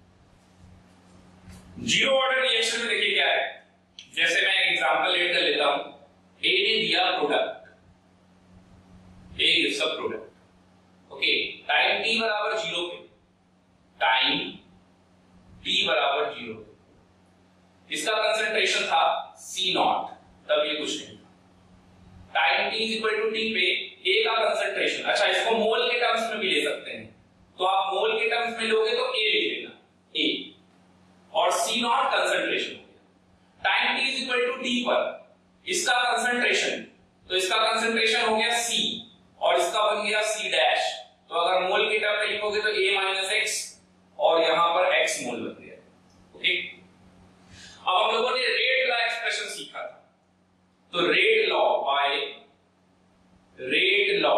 Zero order reaction में देखिए क्या है, जैसे मैं एक एग्जांपल लेट कर लेता हूं। ए ने दिया product, A gives a product, okay, time t बराबर 0 पे, टाइम t बराबर 0 पे इसका कंसंट्रेशन था C0, तब ये कुछ नहीं था। Time t equal to t पे A का कंसंट्रेशन, अच्छा इसको मोल के टर्म्स में भी ले सकते हैं, तो आप मोल के टर्म्स में लोगे तो A लिख लेना, A, और C0 कंसंट्रेशन हो गया। Time t equal to t पर इसका कंसंट्रेशन, तो इसका कंसंट्रेशन हो गया C, और इसका बन गया C डैश, तो अगर मोल के टर्म में लिखोगे तो A माइनस x, और यहां पर x मोल बन गया। ओके, अब हम लोगों ने रेट लॉ एक्सप्रेशन सीखा था, तो rate law by rate law,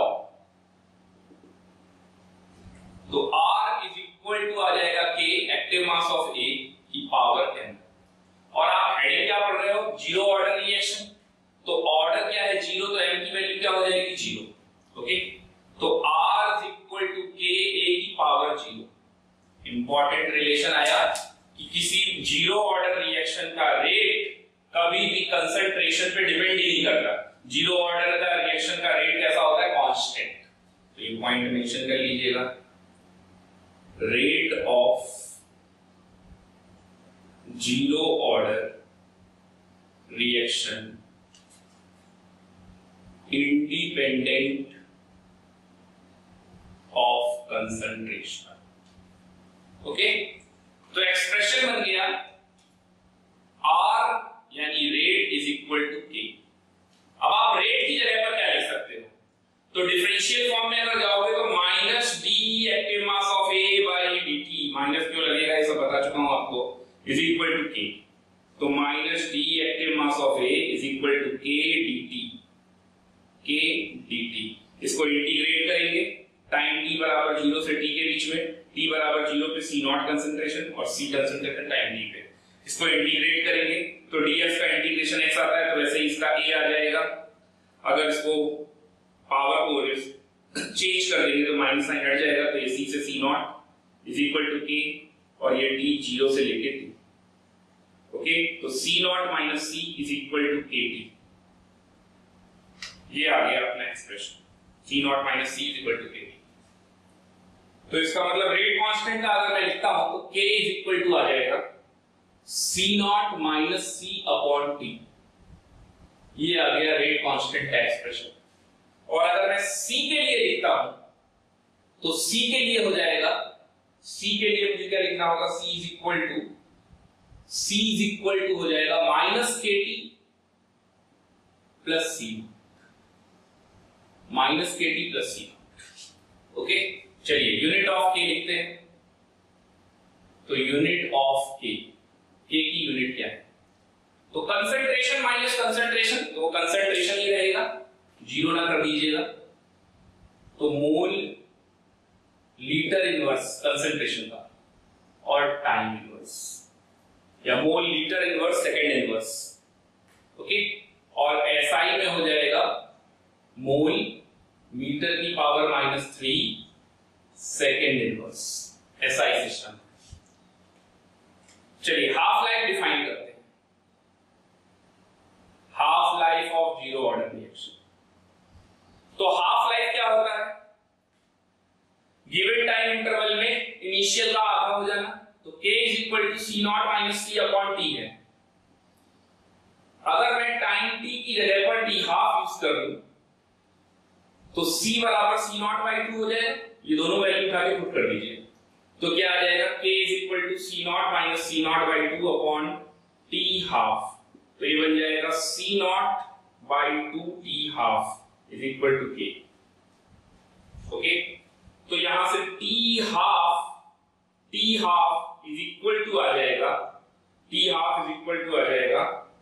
तो R इज इक्वल टू आ जाएगा K active mass of A की पावर n, और आप हेडिंग क्या पढ़ रहे हो जीरो ऑर्डर रिएक्शन, तो ऑर्डर क्या है 0, तो m की वैल्यू क्या हो जाएगी 0। ओके, तो R is equal to K A की पावर 0। इंपॉर्टेंट रिलेशन आया कि किसी जीरो ऑर्डर रिएक्शन का रेट कभी भी कंसंट्रेशन पे डिपेंड ही नहीं करता। जीरो ऑर्डर का रिएक्शन का रेट कैसा होता है कांस्टेंट, तो ये पॉइंट मेंशन कर लीजिएगा। Rate of zero reaction independent of concentration. Okay, तो एक्सप्रेशन बन गया R यानी rate is equal to K। अब आप रेट की जगह पर क्या लिख सकते हो, तो डिफरेंशियल फॉर्म में अगर जाओगे तो minus d active mass of A by d t, minus क्यों लगेगा ये सब बता चुका हूं आपको, इज इक्वल टू के। तो minus d active mass of A is equal to k d t, k d t. इसको इंटीग्रेट करेंगे टाइम t बराबर 0 से t के बीच में, t बराबर 0 पे c नॉट कंसंट्रेशन और c कंसंट्रेशन टाइम t पे। इसको इंटीग्रेट करेंगे तो ds का इंटीग्रेशन x आता है, तो वैसे ही इसका a आ जाएगा। अगर इसको पावर को चेंज कर देंगे तो माइनस साइन हट जाएगा, तो ये c से c naught is equal to k और ये t 0 से लेके t। ओके, तो c naught minus c is equal to kt। ये आ गया अपना expression, c naught minus c is equal to kt। तो इसका मतलब रेट कांस्टेंट का अगर मैं लिखता हूं तो k इज इक्वल टू आ जाएगा c naught minus c upon t। ये आ गया रेट कांस्टेंट का एक्सप्रेशन। और अगर मैं c के लिए लिखता हूं तो c के लिए हो जाएगा, c के लिए मुझे क्या लिखना होगा, c इज इक्वल टू हो जाएगा minus kt plus c, minus kt plus c। Okay, चलिए यूनिट ऑफ k लिखते हैं। तो यूनिट ऑफ k, k की यूनिट क्या है, तो कंसंट्रेशन माइनस कंसंट्रेशन, तो वो कंसंट्रेशन ही रहेगा, जीरो ना कर दीजिएगा। तो मोल लीटर इनवर्स कंसंट्रेशन का और टाइम इनवर्स, या mole litre inverse second inverse. Okay, और SI में हो जाएगा मोल मीटर की power -3 second inverse, SI system. चलिए हाफ लाइफ डिफाइन करते हैं। Half life of zero order reaction. तो हाफ लाइफ क्या होता है, गिवन टाइम इंटरवल में इनिशियल का आधा हो जाना, तो k is equal to c naught minus c upon t है। अगर मैं टाइम t की जगह पर t हाफ यूज कर लूं तो c बराबर c नॉट बाई 2 हो जाएगा। ये दोनों वैल्यू उठा के पुट कर दीजिए, तो क्या आ जाएगा, k is equal to c naught minus c naught by 2 upon t half. तो ये बन जाएगा c naught by 2 t half is equal to k। Okay, तो यहां से t half is equal to आ जाएगा, t half is equal to आ जाएगा,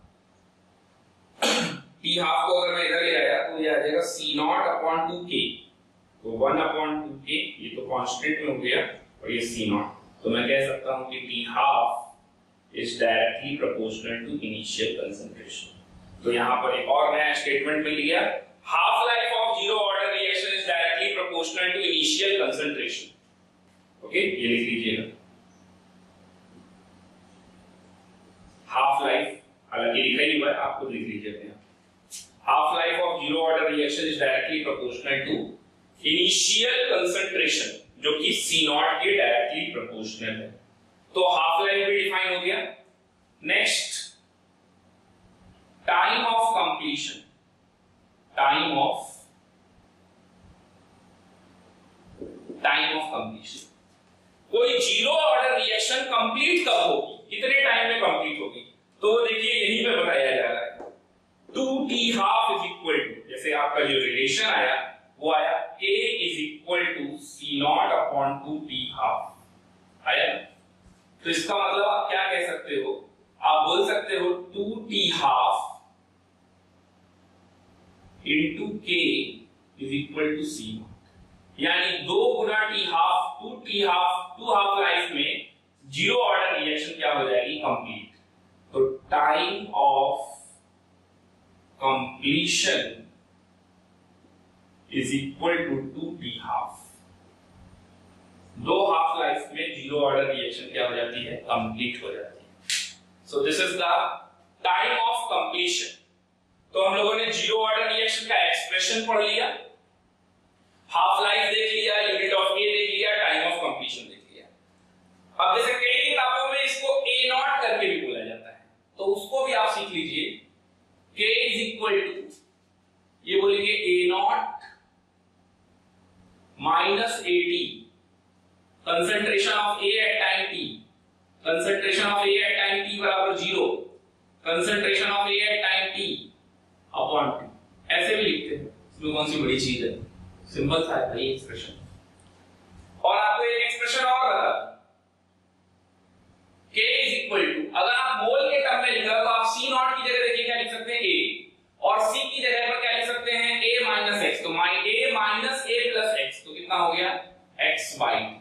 t हाफ को अगर मैं इधर ले आया तो ये आ जाएगा c नॉट अपॉन 2k। तो 1 अपॉन 2k, ये तो कांस्टेंट में हो गया, और ये c नॉट। तो मैं कह सकता हूं कि t half is directly proportional to initial concentration. तो यहां पर एक और नया स्टेटमेंट मिल गया, half life of zero order reaction is directly proportional to initial concentration. Okay, ये लिख लीजिएगा, हाफ लाइफ, हालांकि लिखा ही हुआ है, आप खुद लिख लीजिए। Half life of zero order reaction is directly proportional to initial concentration, जो कि C नॉट के डायरेक्टली प्रोपोर्शनल है। तो हाफ लाइफ भी डिफाइन हो गया। Next, time of completion. Time of completion, कोई जीरो ऑर्डर रिएक्शन कंप्लीट कब होगी, कितने टाइम में कंप्लीट होगी, तो देखिए यहीं पे बताया जा रहा है 2t half is equal to, जैसे आपका जो रिलेशन आया वो आया k is equal to c naught upon 2t half आया। तो इसका मतलब आप क्या कह सकते हो, आप बोल सकते हो 2t half into k is equal to c naught, यानी 2 गुना t half, 2t half, 2 half life में जीरो ऑर्डर रिएक्शन क्या हो जाएगी, कंप्लीट। तो time of completion is equal to 2t half. 2 half life में जीरो ऑर्डर रिएक्शन क्या हो जाती है, कंप्लीट हो जाती है। So this is the time of completion. तो हम लोगों ने जीरो ऑर्डर रिएक्शन का एक्सप्रेशन पढ़ लिया, हाफ लाइफ देख लिया, यूनिट ऑफ k देख लिया, टाइम ऑफ कंप्लीशन देख लिया। अब जैसे कई किताबों में इसको a नॉट करके भी बोला जाता है, तो उसको भी आप सीख लीजिए K इज इक्वल टू, ये बोलेंगे A naught minus AT, concentration of A at time t, concentration of A at time t बराबर 0, concentration of A at time t upon 2। ऐसे भी लिखते हैं, इसमें कौन सी बड़ी चीज है, सिंपल सा है भाई एक्सप्रेशन। और आपको एक एक्सप्रेशन और बता, K इज इक्वल टू, अगर आप मोल के टर्म में लिख रहे हो तो आप C नॉट की जगह देखिए क्या लिख सकते हैं A, और C की जगह पर क्या लिख सकते हैं A माइनस एक्स, तो A minus A plus x, तो कितना हो गया x by t।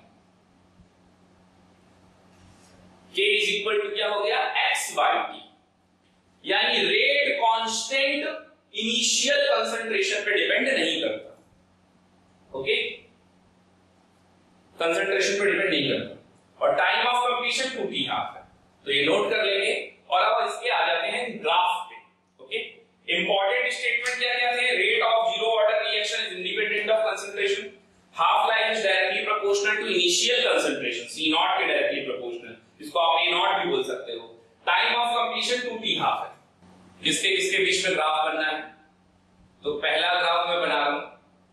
K is equal to क्या हो गया x बाई t, यानी रेट कांस्टेंट इनिशियल कंसंट्रेशन पे डिपेंड नहीं करता, ओके, कंसंट्रेशन पे डिपेंड नहीं करता, और time of completion 2t half है, तो ये नोट कर लेंगे। और अब इसके आ जाते हैं ग्राफ पे, ओके। इंपॉर्टेंट स्टेटमेंट क्या क्या थे, rate of zero order reaction is independent of concentration, half life is directly proportional to initial concentration, C naught के डायरेक्टली प्रोपोर्शनल, इसको आप A नॉट भी बोल सकते हो, time of completion 2t half है। किसके किसके बीच में ग्राफ बनना है, तो पहला ग्राफ मैं बना रहा हूं,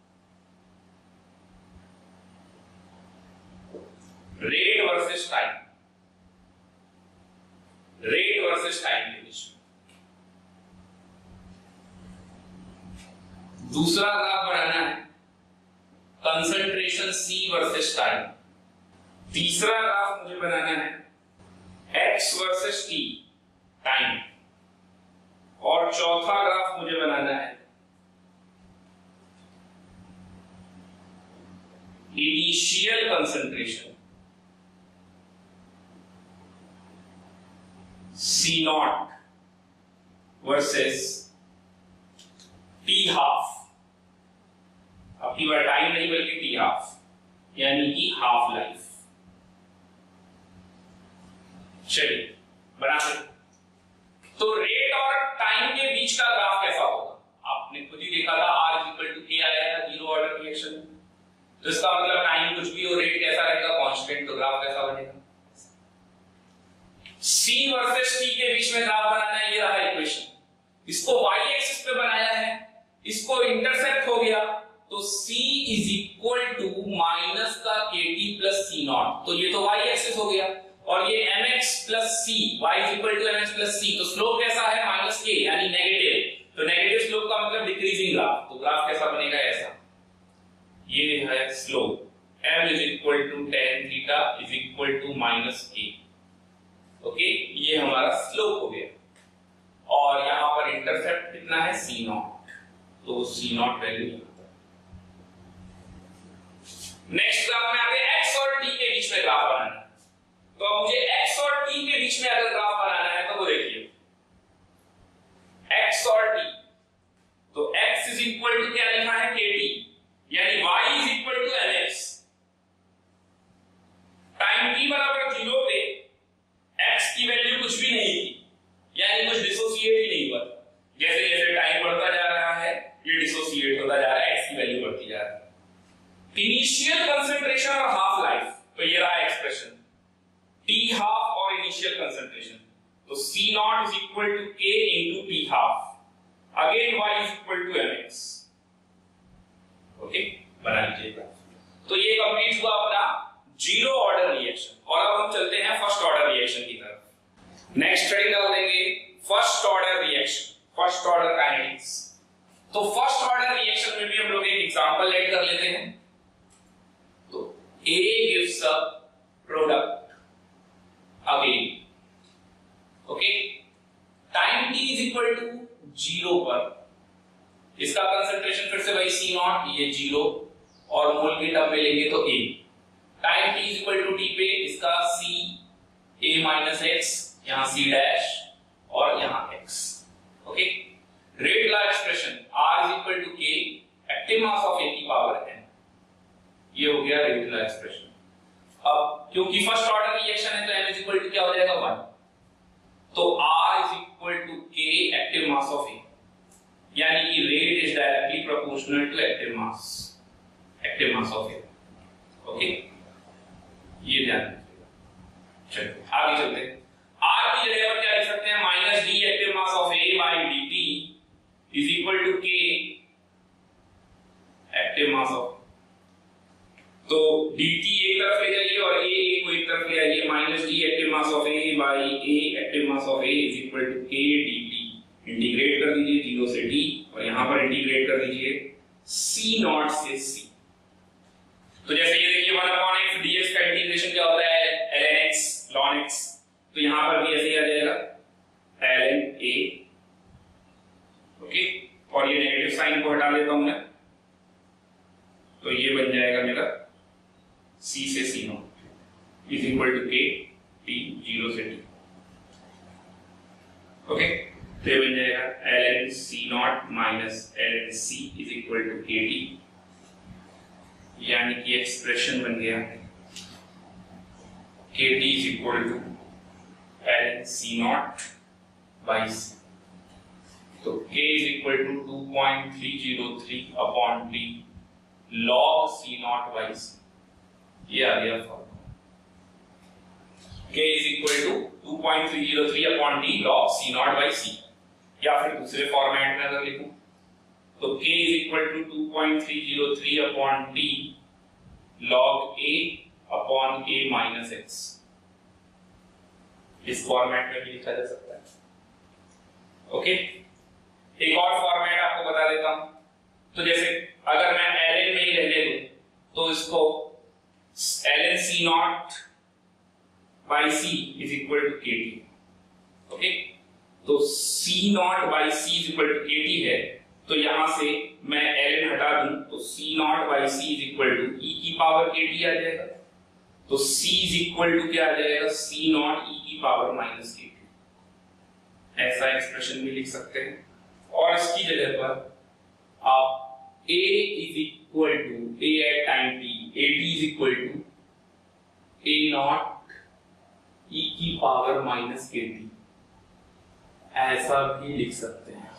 rate versus time, rate versus time के बीच में। दूसरा ग्राफ बनाना है कंसंट्रेशन C वर्सेस टाइम। तीसरा ग्राफ मुझे बनाना है x वर्सेस t टाइम, और चौथा ग्राफ मुझे बनाना है initial concentration C naught versus T half, आपकी बार टाइम नहीं बल्कि T हाफ, यानी कि हाफ लाइफ। चलिए बनाते हैं, तो रेट और टाइम के बीच का ग्राफ कैसा होगा, आपने खुद ही देखा था R इक्वल टू K आया था जीरो ऑर्डर रिएक्शन, तो इसका मतलब टाइम कुछ भी हो, रेट कैसा रहेगा कांस्टेंट, तो ग्राफ कैसा बनेगा। C वर्सेस T के बीच में ग्राफ बनाना है, ये रहा इक्वेशन, इसको y एक्सिस पे बनाया है, इसको इंटरसेक्ट हो गया, तो C is equal to minus का KT प्लस C नॉट, तो ये तो y एक्सिस हो गया, और ये mx plus c, y is equal to mx plus c, तो स्लोप कैसा है माइनस k, यानी नेगेटिव, तो नेगेटिव स्लोप का मतलब डिक्रीजिंग ग्राफ, तो ग्राफ कैसा बनेगा ऐसा, ये है slope, m is equal to tan theta is equal to minus k, okay, ये हमारा स्लोप हो गया, और यहां पर इंटरसेप्ट कितना है C नॉट, तो C naught value. Next graph में आगे x और t के बीच में ग्राफ बनाना है, तो अब मुझे x और t के बीच में अगर ग्राफ बनाना है तो वो देखिए x और t, तो x इज इक्वल टू क्या लिखा है KT, यानी y is equal to mx, time t बराबर 0 पे x की वैल्यू कुछ भी नहीं थी, यानी कुछ डिसोसिएट ही नहीं हुआ, जैसे जैसे टाइम बढ़ता जा रहा है ये डिसोसिएट होता जा रहा है, x की वैल्यू बढ़ती जा रही है। इनिशियल कंसंट्रेशन और हाफ लाइफ, तो ये रहा एक्सप्रेशन T हाफ और इनिशियल कंसंट्रेशन, तो C naught is equal to K into T half, again y is equal to mx, okay, बना लीजिएगा। तो ये कंप्लीट हुआ अपना जीरो ऑर्डर रिएक्शन, और अब हम चलते हैं फर्स्ट ऑर्डर रिएक्शन की तरफ। नेक्स्ट स्टडी कर लेंगे first order reaction, first order kinetics. तो फर्स्ट ऑर्डर रिएक्शन में भी हम लोग एक एग्जांपल लेट कर लेते हैं, तो A gives a product again, okay, time t is equal to 0 पर, इसका कंसंट्रेशन फिर से वही C नॉट, ये 0, और मोल के टर्म में लेंगे तो A, time t is equal to t पे इसका C A माइनस x, यहाँ C डैश और यहाँ x, okay. Rate law expression R is equal to K active mass of A की पावर n, ये हो गया रेट ला एक्सप्रेशन। अब क्योंकि फर्स्ट ऑर्डर रिएक्शन है तो m इज इक्वल टू क्या हो जाएगा 1, तो R is equal to K active mass of A, यानी कि rate is directly proportional to active mass of A, okay, ये ध्यान रखिएगा। चलिए आगे चलते हैं, R की जगह पर क्या लिख सकते हैं minus d active mass of A by dt is equal to k active mass of, तो dt एक तरफ ले जाइए और a को एक तरफ ले आइए, minus d active mass of a by a active mass of a is equal to k dt। Integrate कर दीजिए 0 से d और यहां पर इंटीग्रेट कर दीजिए c नॉट से c। तो जैसे ये देखिए 1/x dx का इंटीग्रेशन क्या होता है ln x ln x, तो यहां पर भी ऐसे ही आ जाएगा ln a, ओके। और ये नेगेटिव साइन को हटा देता हूं मैं, तो ये बन जाएगा मेरा c से c naught is equal to k t 0 से t, ओके। तो ये बन जाएगा ln c naught minus ln c is equal to k t, यानी कि एक्सप्रेशन बन गया k t is equal to ln c naught by c। तो k is equal to 2.303 upon t log c naught by c, ये आ गया formula. k is equal to 2.303 upon t log c naught by c, या फिर दूसरे फॉर्मेट में अगर लिखूं तो k is equal to 2.303 upon t log a upon a minus x, इस फॉर्मेट में भी लिखा जा सकता है, ओके। एक और फॉर्मेट आपको बता देता हूं, तो जैसे अगर मैं ln में ही रहने दूं तो इसको ln c naught by c is equal to kt, okay. तो c naught by c is equal to kt है, तो यहां से मैं ln हटा दूं तो c naught by c is equal to e की पावर kt आ जाएगा, तो c इज इक्वल टू क्या आ जाएगा c नॉट e की पावर माइनस kt, ऐसा एक्सप्रेशन भी लिख सकते हैं। और इसकी जगह पर आप a is equal to a at time t, at is equal to a naught e की पावर माइनस kt, ऐसा भी लिख सकते हैं,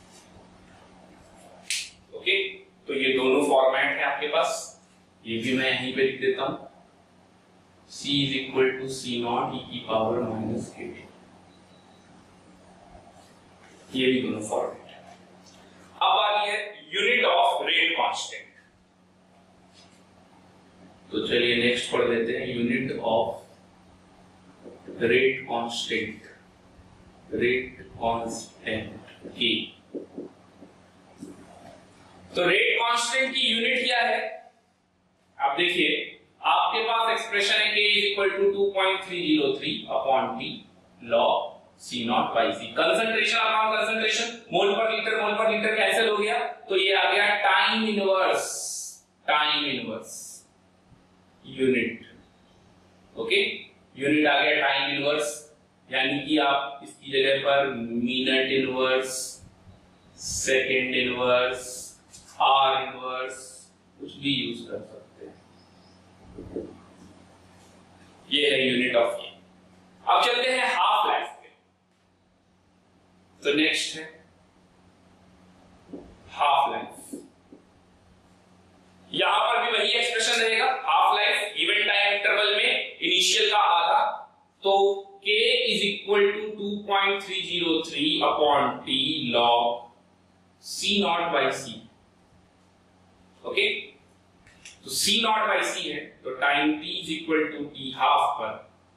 ओके। तो ये दोनों फॉर्मेट है आपके पास, ये भी मैं यहीं पे लिख देता हूं, c is equal to c naught e की पावर माइनस kt, ये भी दोनों फॉर्मेट है। अब आ रही है यूनिट ऑफ रेट कांस्टेंट, तो चलिए नेक्स्ट पढ़ लेते हैं unit of rate constant, rate constant की। तो रेट कांस्टेंट की यूनिट क्या है, आप देखिए आपके पास एक्सप्रेशन है k is equal to 2.303 upon t log c naught by c। Concentration upon concentration, mole पर लीटर कैंसिल हो गया, तो ये आ गया time inverse unit, okay. Unit आ गया टाइम इनवर्स, यानी कि आप इसकी जगह पर minute inverse, second inverse, or inverse कुछ भी यूज कर सकते हैं, ये है यूनिट ऑफ ये। अब चलते हैं हाफ लाइफ पे, तो नेक्स्ट है हाफ लाइफ। यहां पर भी वही एक्सप्रेशन रहेगा, half life given time interval में इनिशियल का आधा, तो k is equal to 2.303 upon t log c naught by c, okay. तो c नॉट बाई c है, तो time t is equal to t half पर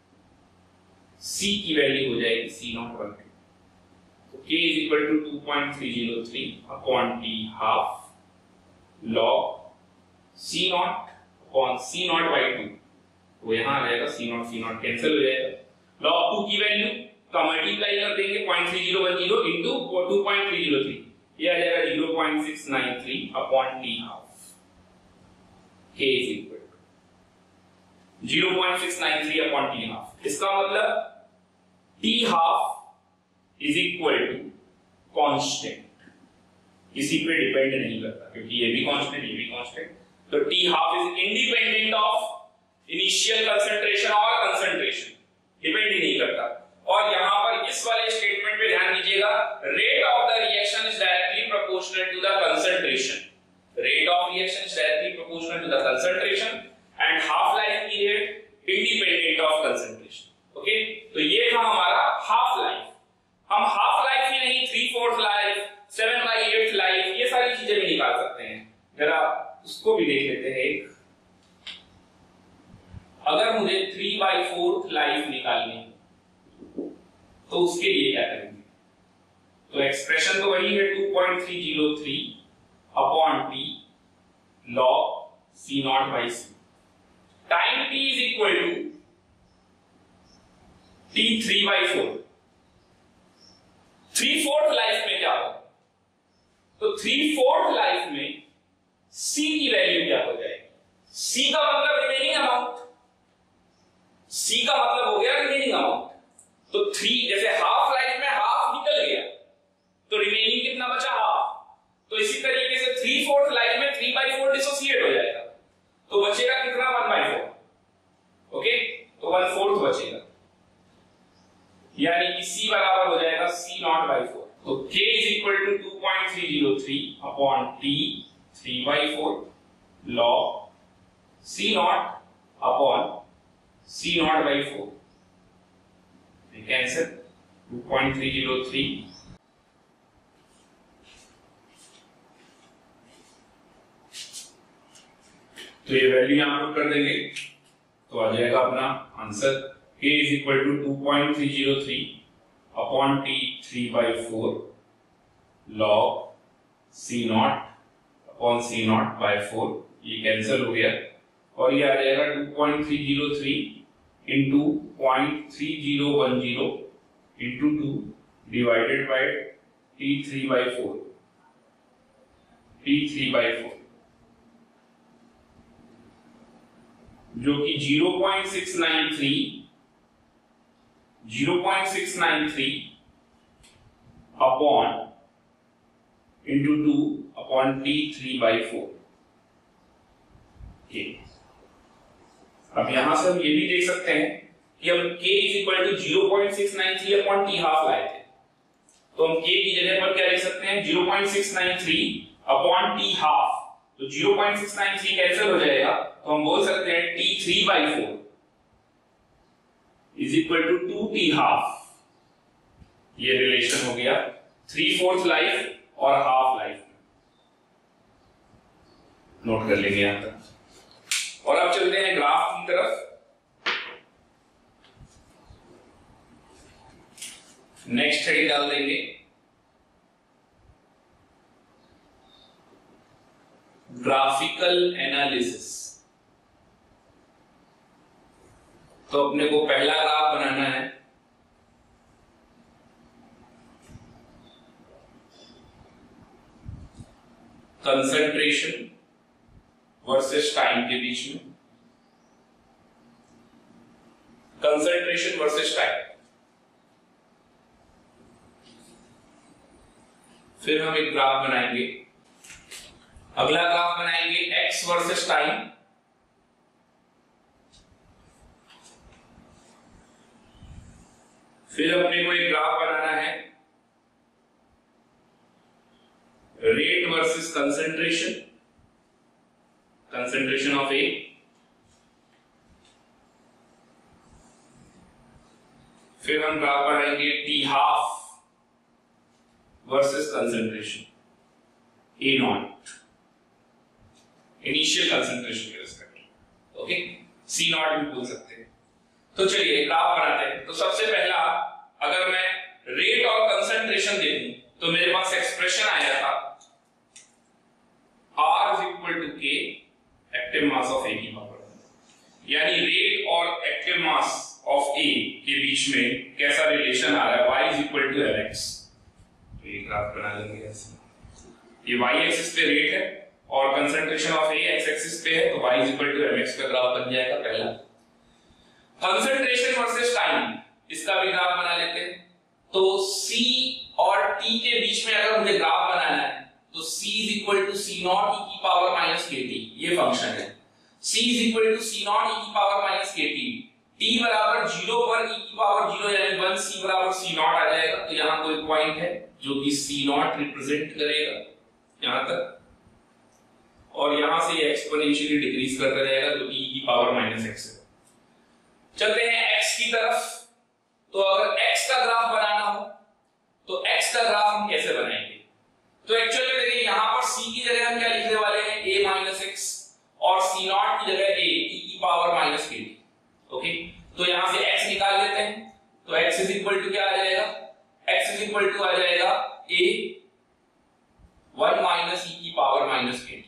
c की वैल्यू हो जाएगी c नॉट बाई 2, तो k is equal to 2.303 upon t half log c naught upon c naught by 2, वो यहां आ जाएगा c नॉट कैंसिल हो जाएगा, log 2 की वैल्यू का मल्टीप्लाई कर देंगे 0.3010 इनटू 2.303, ये आ जाएगा 0.693 upon t half, k is equal to 0.693 upon t half. इसका मतलब t half is equal to constant, किसी पे डिपेंड नहीं करता क्योंकि ये भी कांस्टेंट ये भी कांस्टेंट, तो t half is independent of initial concentration और कंसंट्रेशन, डिपेंड ही नहीं करता। और यहां पर इस वाले स्टेटमेंट पे ध्यान दीजिएगा, rate of the reaction is directly proportional to the concentration, rate of reaction is directly proportional to the concentration and half life period independent of concentration, okay. तो ये था हमारा हाफ लाइफ। हम हाफ लाइफ ही नहीं 3/4 लाइफ, 7/8 लाइफ, ये सारी चीजें भी निकाल सकते हैं। जरा उसको भी देख लेते हैं। एक अगर मुझे 3/4 लाइफ निकालनी तो उसके लिए क्या करेंगे? तो एक्सप्रेशन तो वही है 2.303 upon T log C0/c। Time t is equal to t 3/4। 3/4 life में क्या होगा? तो 3/4 लाइफ में c की वैल्यू क्या हो जाएगी? c का मतलब रिमेनिंग अमाउंट, c का मतलब हो गया रिमेनिंग अमाउंट। तो 3 जैसे हाफ लाइफ में हाफ निकल गया तो रिमेनिंग कितना बचा? हाफ। तो इसी तरीके से 3/4 लाइफ में 3/4 डिसोसिएट हो जाएगा तो बचेगा कितना? 1/4। ओके, तो 1/4 बचेगा, यानी कि c बराबर हो जाएगा C0/4। तो k is equal to 2.303 upon t 3/4 log C0 upon C0/4। Cancel 2.303 तो ये वैल्यू यहां पुट कर देंगे तो आ जाएगा अपना answer k is equal to 2.303 upon t 3/4 log C0 upon C0/4। ये कैंसिल हो गया और ये आ जाएगा 2.303 into 0.3010 into 2 divided by t 3/4 जो कि 0.693 अपॉन इंटू 2 अपॉन t 3/4। अब यहां से हम ये भी देख सकते हैं कि हम k is equal to 0.693 upon t half लाए थे, तो हम k की जगह पर क्या लिख सकते हैं? 0.693 अपॉन t हाफ। तो 0.693 कैंसिल हो जाएगा तो हम बोल सकते हैं t 3/4 is equal to 2t half. ये रिलेशन हो गया 3/4 लाइफ और हाफ लाइफ। नोट कर लेंगे यहां तक और अब चलते हैं ग्राफ की तरफ। नेक्स्ट हेडिंग डाल देंगे ग्राफिकल एनालिसिस। तो अपने को पहला ग्राफ बनाना है कंसंट्रेशन वर्सेस टाइम के बीच में, कंसंट्रेशन वर्सेस टाइम। फिर हम एक ग्राफ बनाएंगे, अगला ग्राफ बनाएंगे x वर्सेस टाइम, फिर अपने को एक ग्राफ बनाना है rate versus concentration, concentration of A, फिर हम ग्राफ बनाएंगे T half versus concentration A naught, initial concentration के रिस्पेक्ट। ओके, C नॉट भी बोल सकते हैं। तो चलिए ग्राफ बनाते हैं। तो सबसे पहला अगर मैं रेट और कंसंट्रेशन देखूं तो मेरे पास एक्सप्रेशन आया था R is equal to K active mass of A की पावर, यानी रेट और एक्टिव मास ऑफ A के बीच में कैसा रिलेशन आ रहा है, y is equal to mx। तो ये ग्राफ बना लेंगे ऐसे, ये y एक्सिस पे रेट है और concentration of A x axis पे है, तो y is equal to mx का ग्राफ बन जाएगा पहला। कंसंट्रेशन वर्सेस टाइम, इसका भी ग्राफ बना लेते हैं। तो C और T के बीच में अगर मुझे ग्राफ बनाना है तो C is equal to C0 e की पावर माइनस kt, ये फंक्शन है। C is equal to C0 e की पावर माइनस kt, t बराबर 0 पर e की पावर 0 यानी 1 c बराबर C0 आ जाएगा। तो यहाँ कोई पॉइंट है जो कि C0 रिप्रेजेंट करेगा यहाँ तक, और यहां से ये एक्सपोनेंशियली डिक्रीज करता जाएगा जो कि e की पावर माइनस x है। चलते हैं x की तरफ। तो अगर x का ग्राफ बनाना हो तो x का ग्राफ हम कैसे बनाएंगे? तो एक्चुअली में देखिए यहाँ पर c की जगह हम क्या लिखने वाले हैं a माइनस एक्स और c नॉट की जगह a e की पावर माइनस के टी। ओके, तो यहाँ से x निकाल लेते हैं, तो x इज इक्वल टू क्या आ जाएगा, x इज इक्वल टू आ जाएगा a 1 माइनस e की पावर माइनस के टी।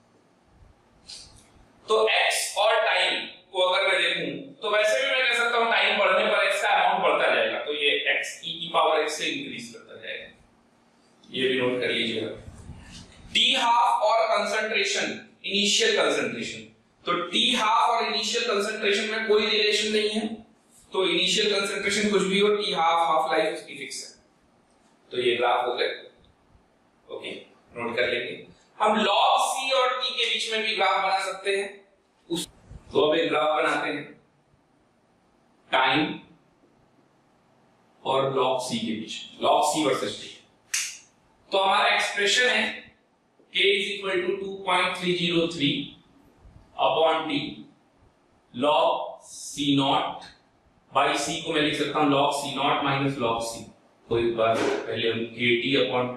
तो x और टाइम को अगर मैं देखूं तो वैसे भी मैं कह सकता हूं टाइम बढ़ने पर x का अमाउंट बढ़ता जाएगा, तो ये x e की पावर x से इंक्रीज करता जाएगा, ये भी नोट कर लीजिएगा। t हाफ और कंसंट्रेशन, इनिशियल कंसंट्रेशन, तो t हाफ और इनिशियल कंसंट्रेशन में कोई रिलेशन नहीं है, तो इनिशियल कंसंट्रेशन कुछ भी हो, t हाफ हाफ लाइफ उसकी फिक्स है, तो ये ग्राफ हो गया। ओके, नोट कर लेंगे। हम log c और t के बीच में भी ग्राफ बना सकते हैं, तो अब एक ग्राफ बनाते हैं टाइम और log c के बीच, log c वर्सेस t। तो हमारा एक्सप्रेशन है k is equal to 2.303 upon t log c naught by c को मैं लिख सकता हूं log c naught minus log c। तो एक बार पहले हम kt upon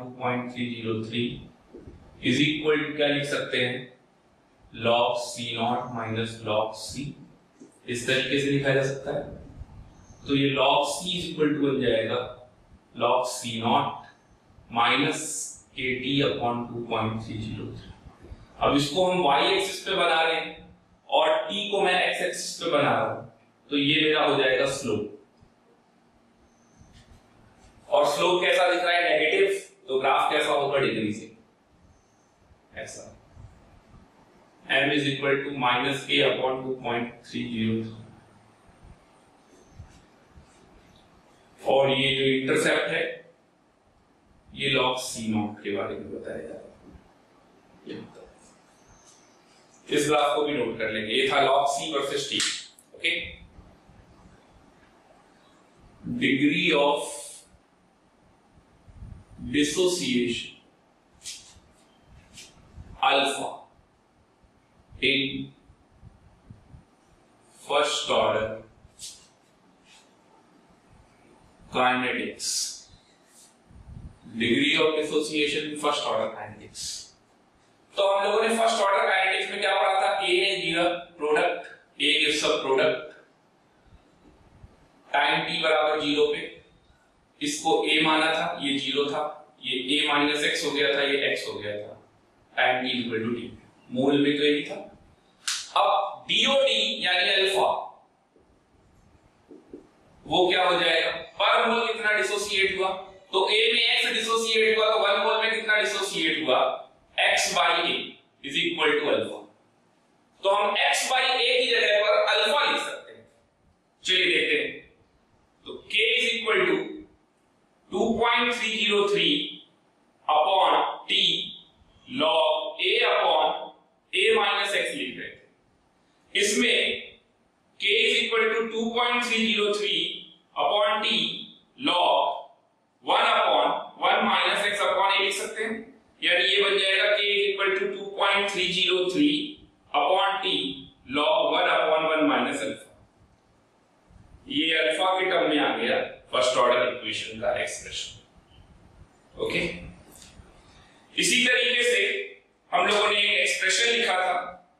2.303 is equal to क्या लिख सकते हैं log c naught minus log c, इस तरीके से लिखा जा सकता है। तो ये log c is equal to बन जाएगा log c naught minus kt upon 2.303। अब इसको हम y एक्सिस पे बना रहे हैं और t को मैं x एक्सिस पे बना रहा हूं, तो ये मेरा हो जाएगा स्लोप, और स्लोप कैसा दिख रहा है नेगेटिव, तो ग्राफ कैसा होगा डिक्रीजिंग, ऐसा m is equal to minus k upon 2.303। और ये जो इंटरसेप्ट है ये log c नॉट के बारे में बताया जा रहा है, इस ग्राफ को भी नोट कर लेंगे। ये था log c versus t। Okay, degree of dissociation alpha in first order kinetics, degree of dissociation in first order kinetics। तो हम लोगों ने फर्स्ट ऑर्डर काइनेटिक्स में क्या पढ़ा था, A ने give product, A gives a product time t बराबर 0 पे, इसको A माना था, ये 0 था, ये A माइनस x हो गया था, ये x हो गया था, time t equal to t, मूल में तो यही था। अब DOT यानी अल्फा वो क्या हो जाएगा, पर मोल कितना डिसोसिएट हुआ, तो A में x डिसोसिएट हुआ, तो 1 मोल में कितना डिसोसिएट हुआ, x by A is equal to alpha. तो हम x by A की जगह पर अल्फा लिख सकते हैं, चलिए देखते हैं। तो k is equal to 2.303 upon t log A upon A minus x लिख रहे थे, इसमें k is equal to 2.303 upon t log 1 upon 1 minus x upon A लिख सकते हैं, यानी ये बन जाएगा k is equal to 2.303 upon t log 1 upon 1 minus alpha. ये अल्फा के टर्म में आ गया फर्स्ट ऑर्डर इक्वेशन का एक्सप्रेशन। ओके, इसी तरीके से हम लोगों ने एक एक्सप्रेशन लिखा था,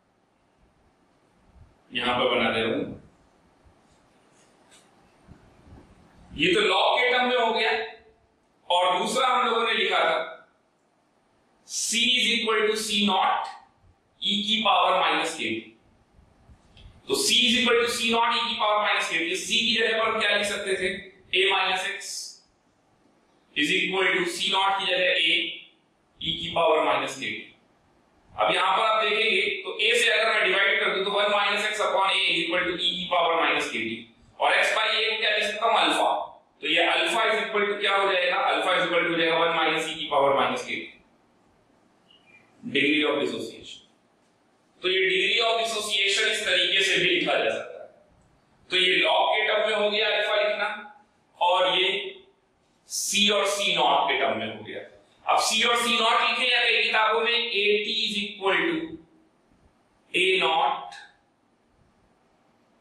यहां पर बना दे रहा हूं, ये तो लॉग के टर्म में हो गया, और दूसरा हम लोगों ने लिखा था c is equal to c naught e की पावर माइनस के टी। तो c is equal to c naught e की पावर माइनस के टी, c की जगह पर क्या लिख सकते थे, a minus x is equal to c naught की जगह a e की पावर माइनस के टी। अब यहां पर आप देखेंगे तो a से अगर मैं डिवाइड कर दूं तो 1 minus x upon a is equal to e की पावर माइनस के टी, और x बाई a को क्या लिख सकता हूं, अल्फा। तो ये अल्फा इज इक्वल टू क्या हो जाएगा, अल्फा इज इक्वल टू हो जाएगा 1 माइनस e की पावर माइनस के टी, डिग्री ऑफ डिसोसिएशन। तो ये डिग्री ऑफ डिसोसिएशन इस तरीके से भी लिखा जा सकता है। तो ये लॉग के टर्म में हो गया अल्फा लिखना, और ये c और c नॉट के टर्म में हो गया। अब c और c नॉट लिखे या कई किताबों में at is equal to a naught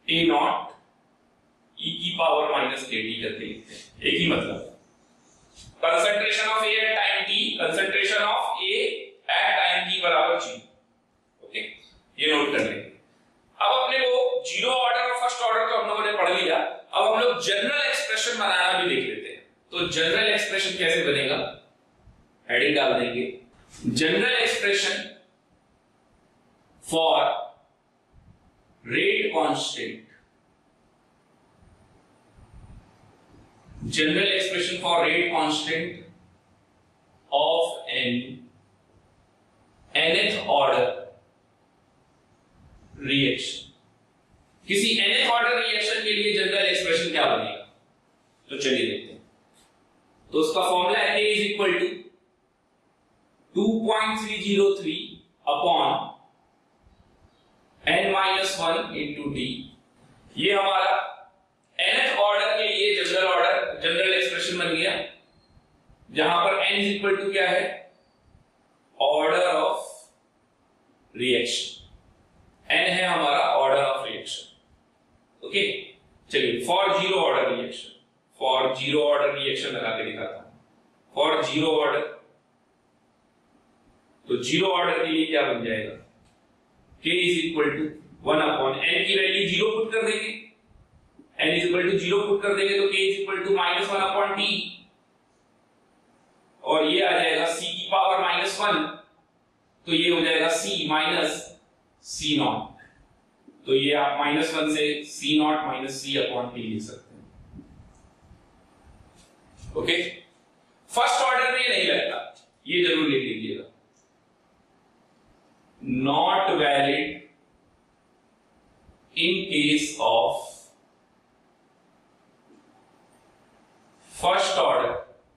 e की पावर माइनस के टी करके लिखते हैं, एक ही मतलब। Concentration of A at time T, concentration of A at time T बराबर 0। ओके, ये नोट कर लेंगे। अब अपने को जीरो ऑर्डर और फर्स्ट ऑर्डर तो हम लोगों ने पढ़ लिया, अब हम लोग जनरल एक्सप्रेशन बनाना भी देख लेते हैं। तो जनरल एक्सप्रेशन कैसे बनेगा, हेडिंग डाल देंगे, general expression for rate constant, general expression for rate constant of N nth order reaction. किसी nth ऑर्डर रिएक्शन के लिए जनरल एक्सप्रेशन क्या बनेगा, तो चलिए देखते हैं। तो उसका फॉर्मूला है K is equal to 2.303 upon n-1 into T. ये हमारा nth ऑर्डर के लिए जनरल एक्सप्रेशन बन गया, जहां पर n इज इक्वल टू क्या है, ऑर्डर ऑफ रिएक्शन। n है हमारा ऑर्डर ऑफ रिएक्शन। ओके, चलिए for zero order reaction, for zero order reaction लगा के दिखाता हूं। फॉर जीरो ऑर्डर, तो जीरो ऑर्डर के लिए क्या बन जाएगा, k is equal to 1 upon n की वैल्यू 0 पुट कर देंगे, n is equal to 0 put कर देंगे तो k is equal to -1 upon t, और ये आ जाएगा c की पावर -1, तो ये हो जाएगा c माइनस c नॉट। तो ये आप -1 से c naught minus c upon t लिख सकते हैं। ओके, फर्स्ट ऑर्डर में नहीं लगता, ये जरूर लिख लीजिएगा, not valid in case of first order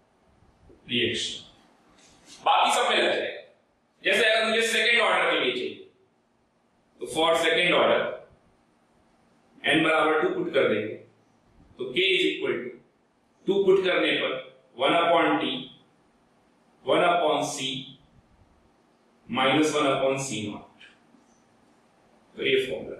reaction. बाकी सब में लग जाएगा। जैसे अगर मुझे सेकेंड ऑर्डर के लिए चाहिए, तो फॉर सेकेंड ऑर्डर n बराबर 2 पुट कर देंगे, तो k is equal to 2 put करने पर 1 upon t, 1 upon c minus 1 upon c naught. तो ये फॉर्मूला।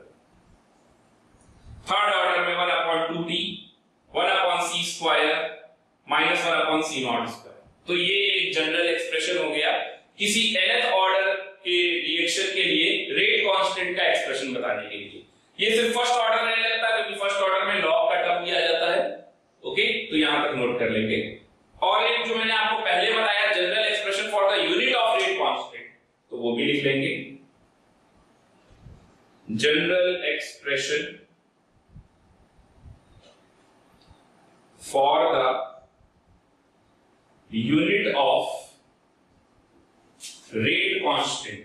थर्ड ऑर्डर में 1 upon 2t, 1 upon c square minus 1 upon c naught square. तो ये एक जनरल एक्सप्रेशन हो गया किसी nth ऑर्डर के रिएक्शन के लिए रेट कांस्टेंट का एक्सप्रेशन बताने के लिए। ये सिर्फ फर्स्ट ऑर्डर में लगता है, क्योंकि फर्स्ट ऑर्डर में लॉग का टर्म भी आ जाता है। ओके, तो यहां तक नोट कर लेंगे। और एक जो मैंने आपको पहले बताया, general expression for the unit of rate constant, तो वो भी लिख लेंगे, general expression for the unit of rate constant.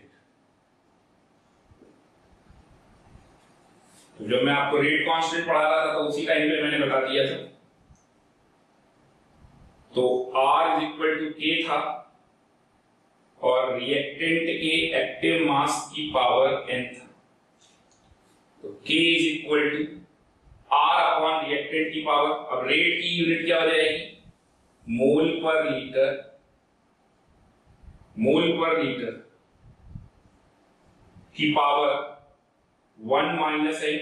तो जब मैं आपको रेट कांस्टेंट पढ़ा रहा था तो उसी टाइम पे मैंने बता दिया था। तो R is equal to K था, और रिएक्टेंट के एक्टिव मास की पावर n था। तो K is equal to R upon reactant की पावर। अब रेट की यूनिट क्या हो जाएगी, मोल पर लीटर, मोल पर लीटर की पावर 1 माइनस n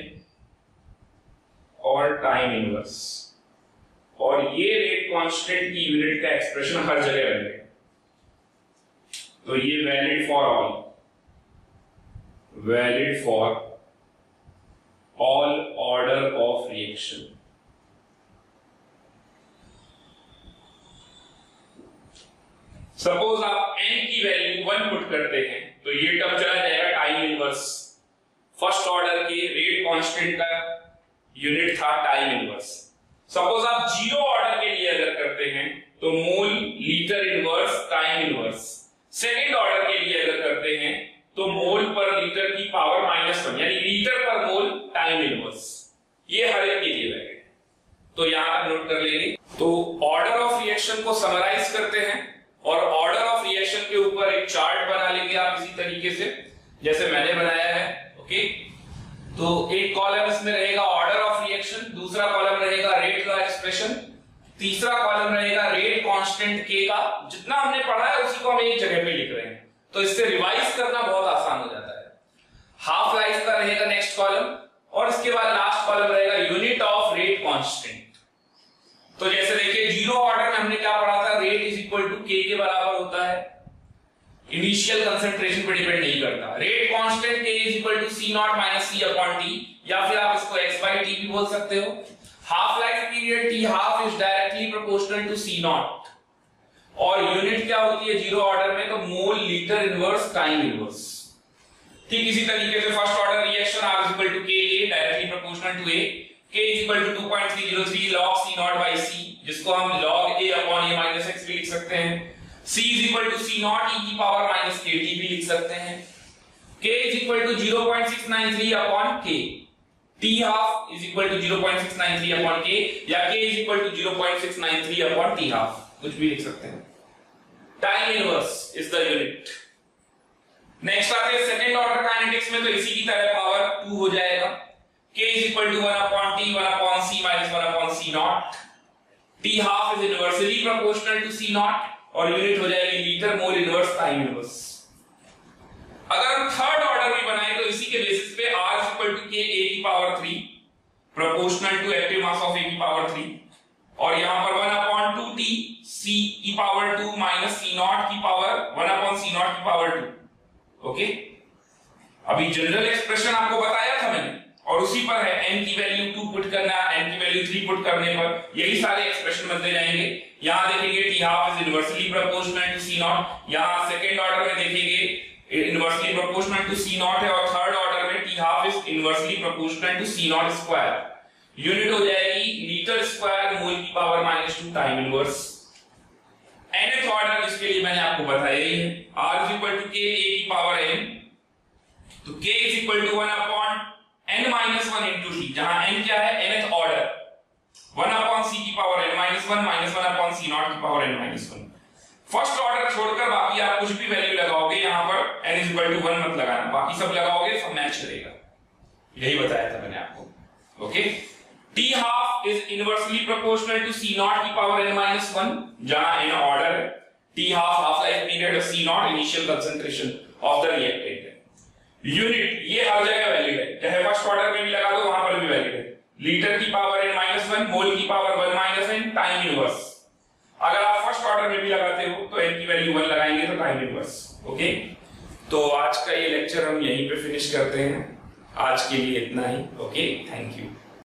और टाइम इनवर्स। और ये रेट कांस्टेंट की यूनिट का एक्सप्रेशन हर जगह बनेगा। तो ये valid for all, valid for all order of reaction. Suppose आप n की वैल्यू 1 पुट करते हैं, तो ये टर्म चला जाएगा टाइम इनवर्स। फर्स्ट ऑर्डर के रेट कांस्टेंट का यूनिट था टाइम इनवर्स। सपोज आप जीरो ऑर्डर के लिए अगर करते हैं, तो mole litre inverse time inverse. Second order के लिए अगर करते हैं, तो मोल पर लीटर की पावर -1, यानी लीटर पर मोल टाइम इनवर्स। ये हर एक के लिए वैलिड है, तो यहां तक नोट कर लेंगे। तो ऑर्डर ऑफ रिएक्शन को समराइज करते हैं, और ऑर्डर ऑफ रिएक्शन के ऊपर एक चार्ट बना लेंगे आप इसी तरीके से जैसे मैंने बनाया है। ओके, तो एक कॉलम इसमें रहेगा ऑर्डर ऑफ रिएक्शन, दूसरा कॉलम रहेगा रेट लॉ एक्सप्रेशन, तीसरा कॉलम रहेगा रेट कांस्टेंट K का। जितना हमने पढ़ा है उसी को हम एक जगह पे लिख रहे हैं, तो इससे रिवाइज करना बहुत आसान हो जाता है। हाफ लाइफ का रहेगा नेक्स्ट कॉलम, और इसके बाद लास्ट कॉलम रहेगा यूनिट ऑफ रेट कांस्टेंट। तो जैसे देखिए जीरो ऑर्डर में हमने क्या पढ़ा था, रेट इज के बराबर होता है, इनिशियल कंसंट्रेशन पे डिपेंड नहीं करता। Rate constant K is equal to C naught minus C upon T, या फिर आप इसको x बाई T भी बोल सकते हो। Half life period T half is directly proportional to C naught, और यूनिट क्या होती है जीरो ऑर्डर में, तो mole litre inverse time inverse. ठीक इसी तरीके से first order reaction R is equal to K directly proportional to A, K is equal to 2.303 log C naught by C, जिसको हम log A upon A minus x भी लिख सकते हैं। C is equal to C naught e की पावर माइनस KT भी लिख सकते हैं। K is equal to 0.693 upon K, T half is equal to 0.693 upon K, या K is equal to 0.693 upon T half, कुछ भी लिख सकते हैं। Time inverse is the unit. Next आते हैं सेकंड ऑर्डर काइनेटिक्स में, तो इसी की तरह पावर 2 हो जाएगा। K is equal to 1 upon T 1 upon C minus 1 upon C naught. T half is inversely proportional to C naught, और यूनिट हो जाएगी litre mole inverse time inverse. अगर हम थर्ड ऑर्डर भी बनाए तो इसी के बेसिस पे R is equal to K A की power 3 proportional to active mass of A की पावर 3, और यहां पर 1 अपॉन 2T C की पावर 2 माइनस C नॉट की पावर 1 अपॉन C नॉट की पावर 2। ओके, अभी जनरल एक्सप्रेशन आपको बताया था मैंने, और उसी पर है n की वैल्यू 2 पुट करना, n की वैल्यू 3 पुट करने पर यही सारे एक्सप्रेशन बनते जाएंगे। यहां देखेंगे T half is inversely proportional to C naught, यहां सेकंड ऑर्डर में देखेंगे inversely proportional to C naught है, और थर्ड ऑर्डर में T half is inversely proportional to C naught square. Unit हो जाएगी लीटर स्क्वायर मोल की power minus 2 time inverse. nth order जिसके लिए मैंने आपको बताया ही है, R is equal to K A की पावर n, तो K is equal to 1 upon n minus 1 into T, जहां n क्या है nth ऑर्डर, 1 अपॉन C की power n minus 1 minus 1 upon C naught की power n minus 1। First order छोड़कर बाकी आप कुछ भी वैल्यू लगाओगे, यहां पर n इज इक्वल टू 1 मत लगाना, बाकी सब लगाओगे सब मैच करेगा, यही बताया था मैंने आपको। Okay, T half is inversely proportional to C naught की पावर n माइनस 1, जहां n ऑर्डर है। T half life period of C naught initial concentration of the reactant है। यूनिट ये हर जगह वैलिड है, चाहे फर्स्ट ऑर्डर में भी लगा दो वहां पर भी वैलिड है। लीटर की पावर n माइनस 1, मोल की power 1 minus n, time inverse. अगर आप फर्स्ट ऑर्डर में भी लगाते हो तो n की वैल्यू 1 लगाएंगे तो टाइम इनवर्स। ओके, तो आज का ये लेक्चर हम यहीं पे फिनिश करते हैं, आज के लिए इतना ही। Okay, thank you.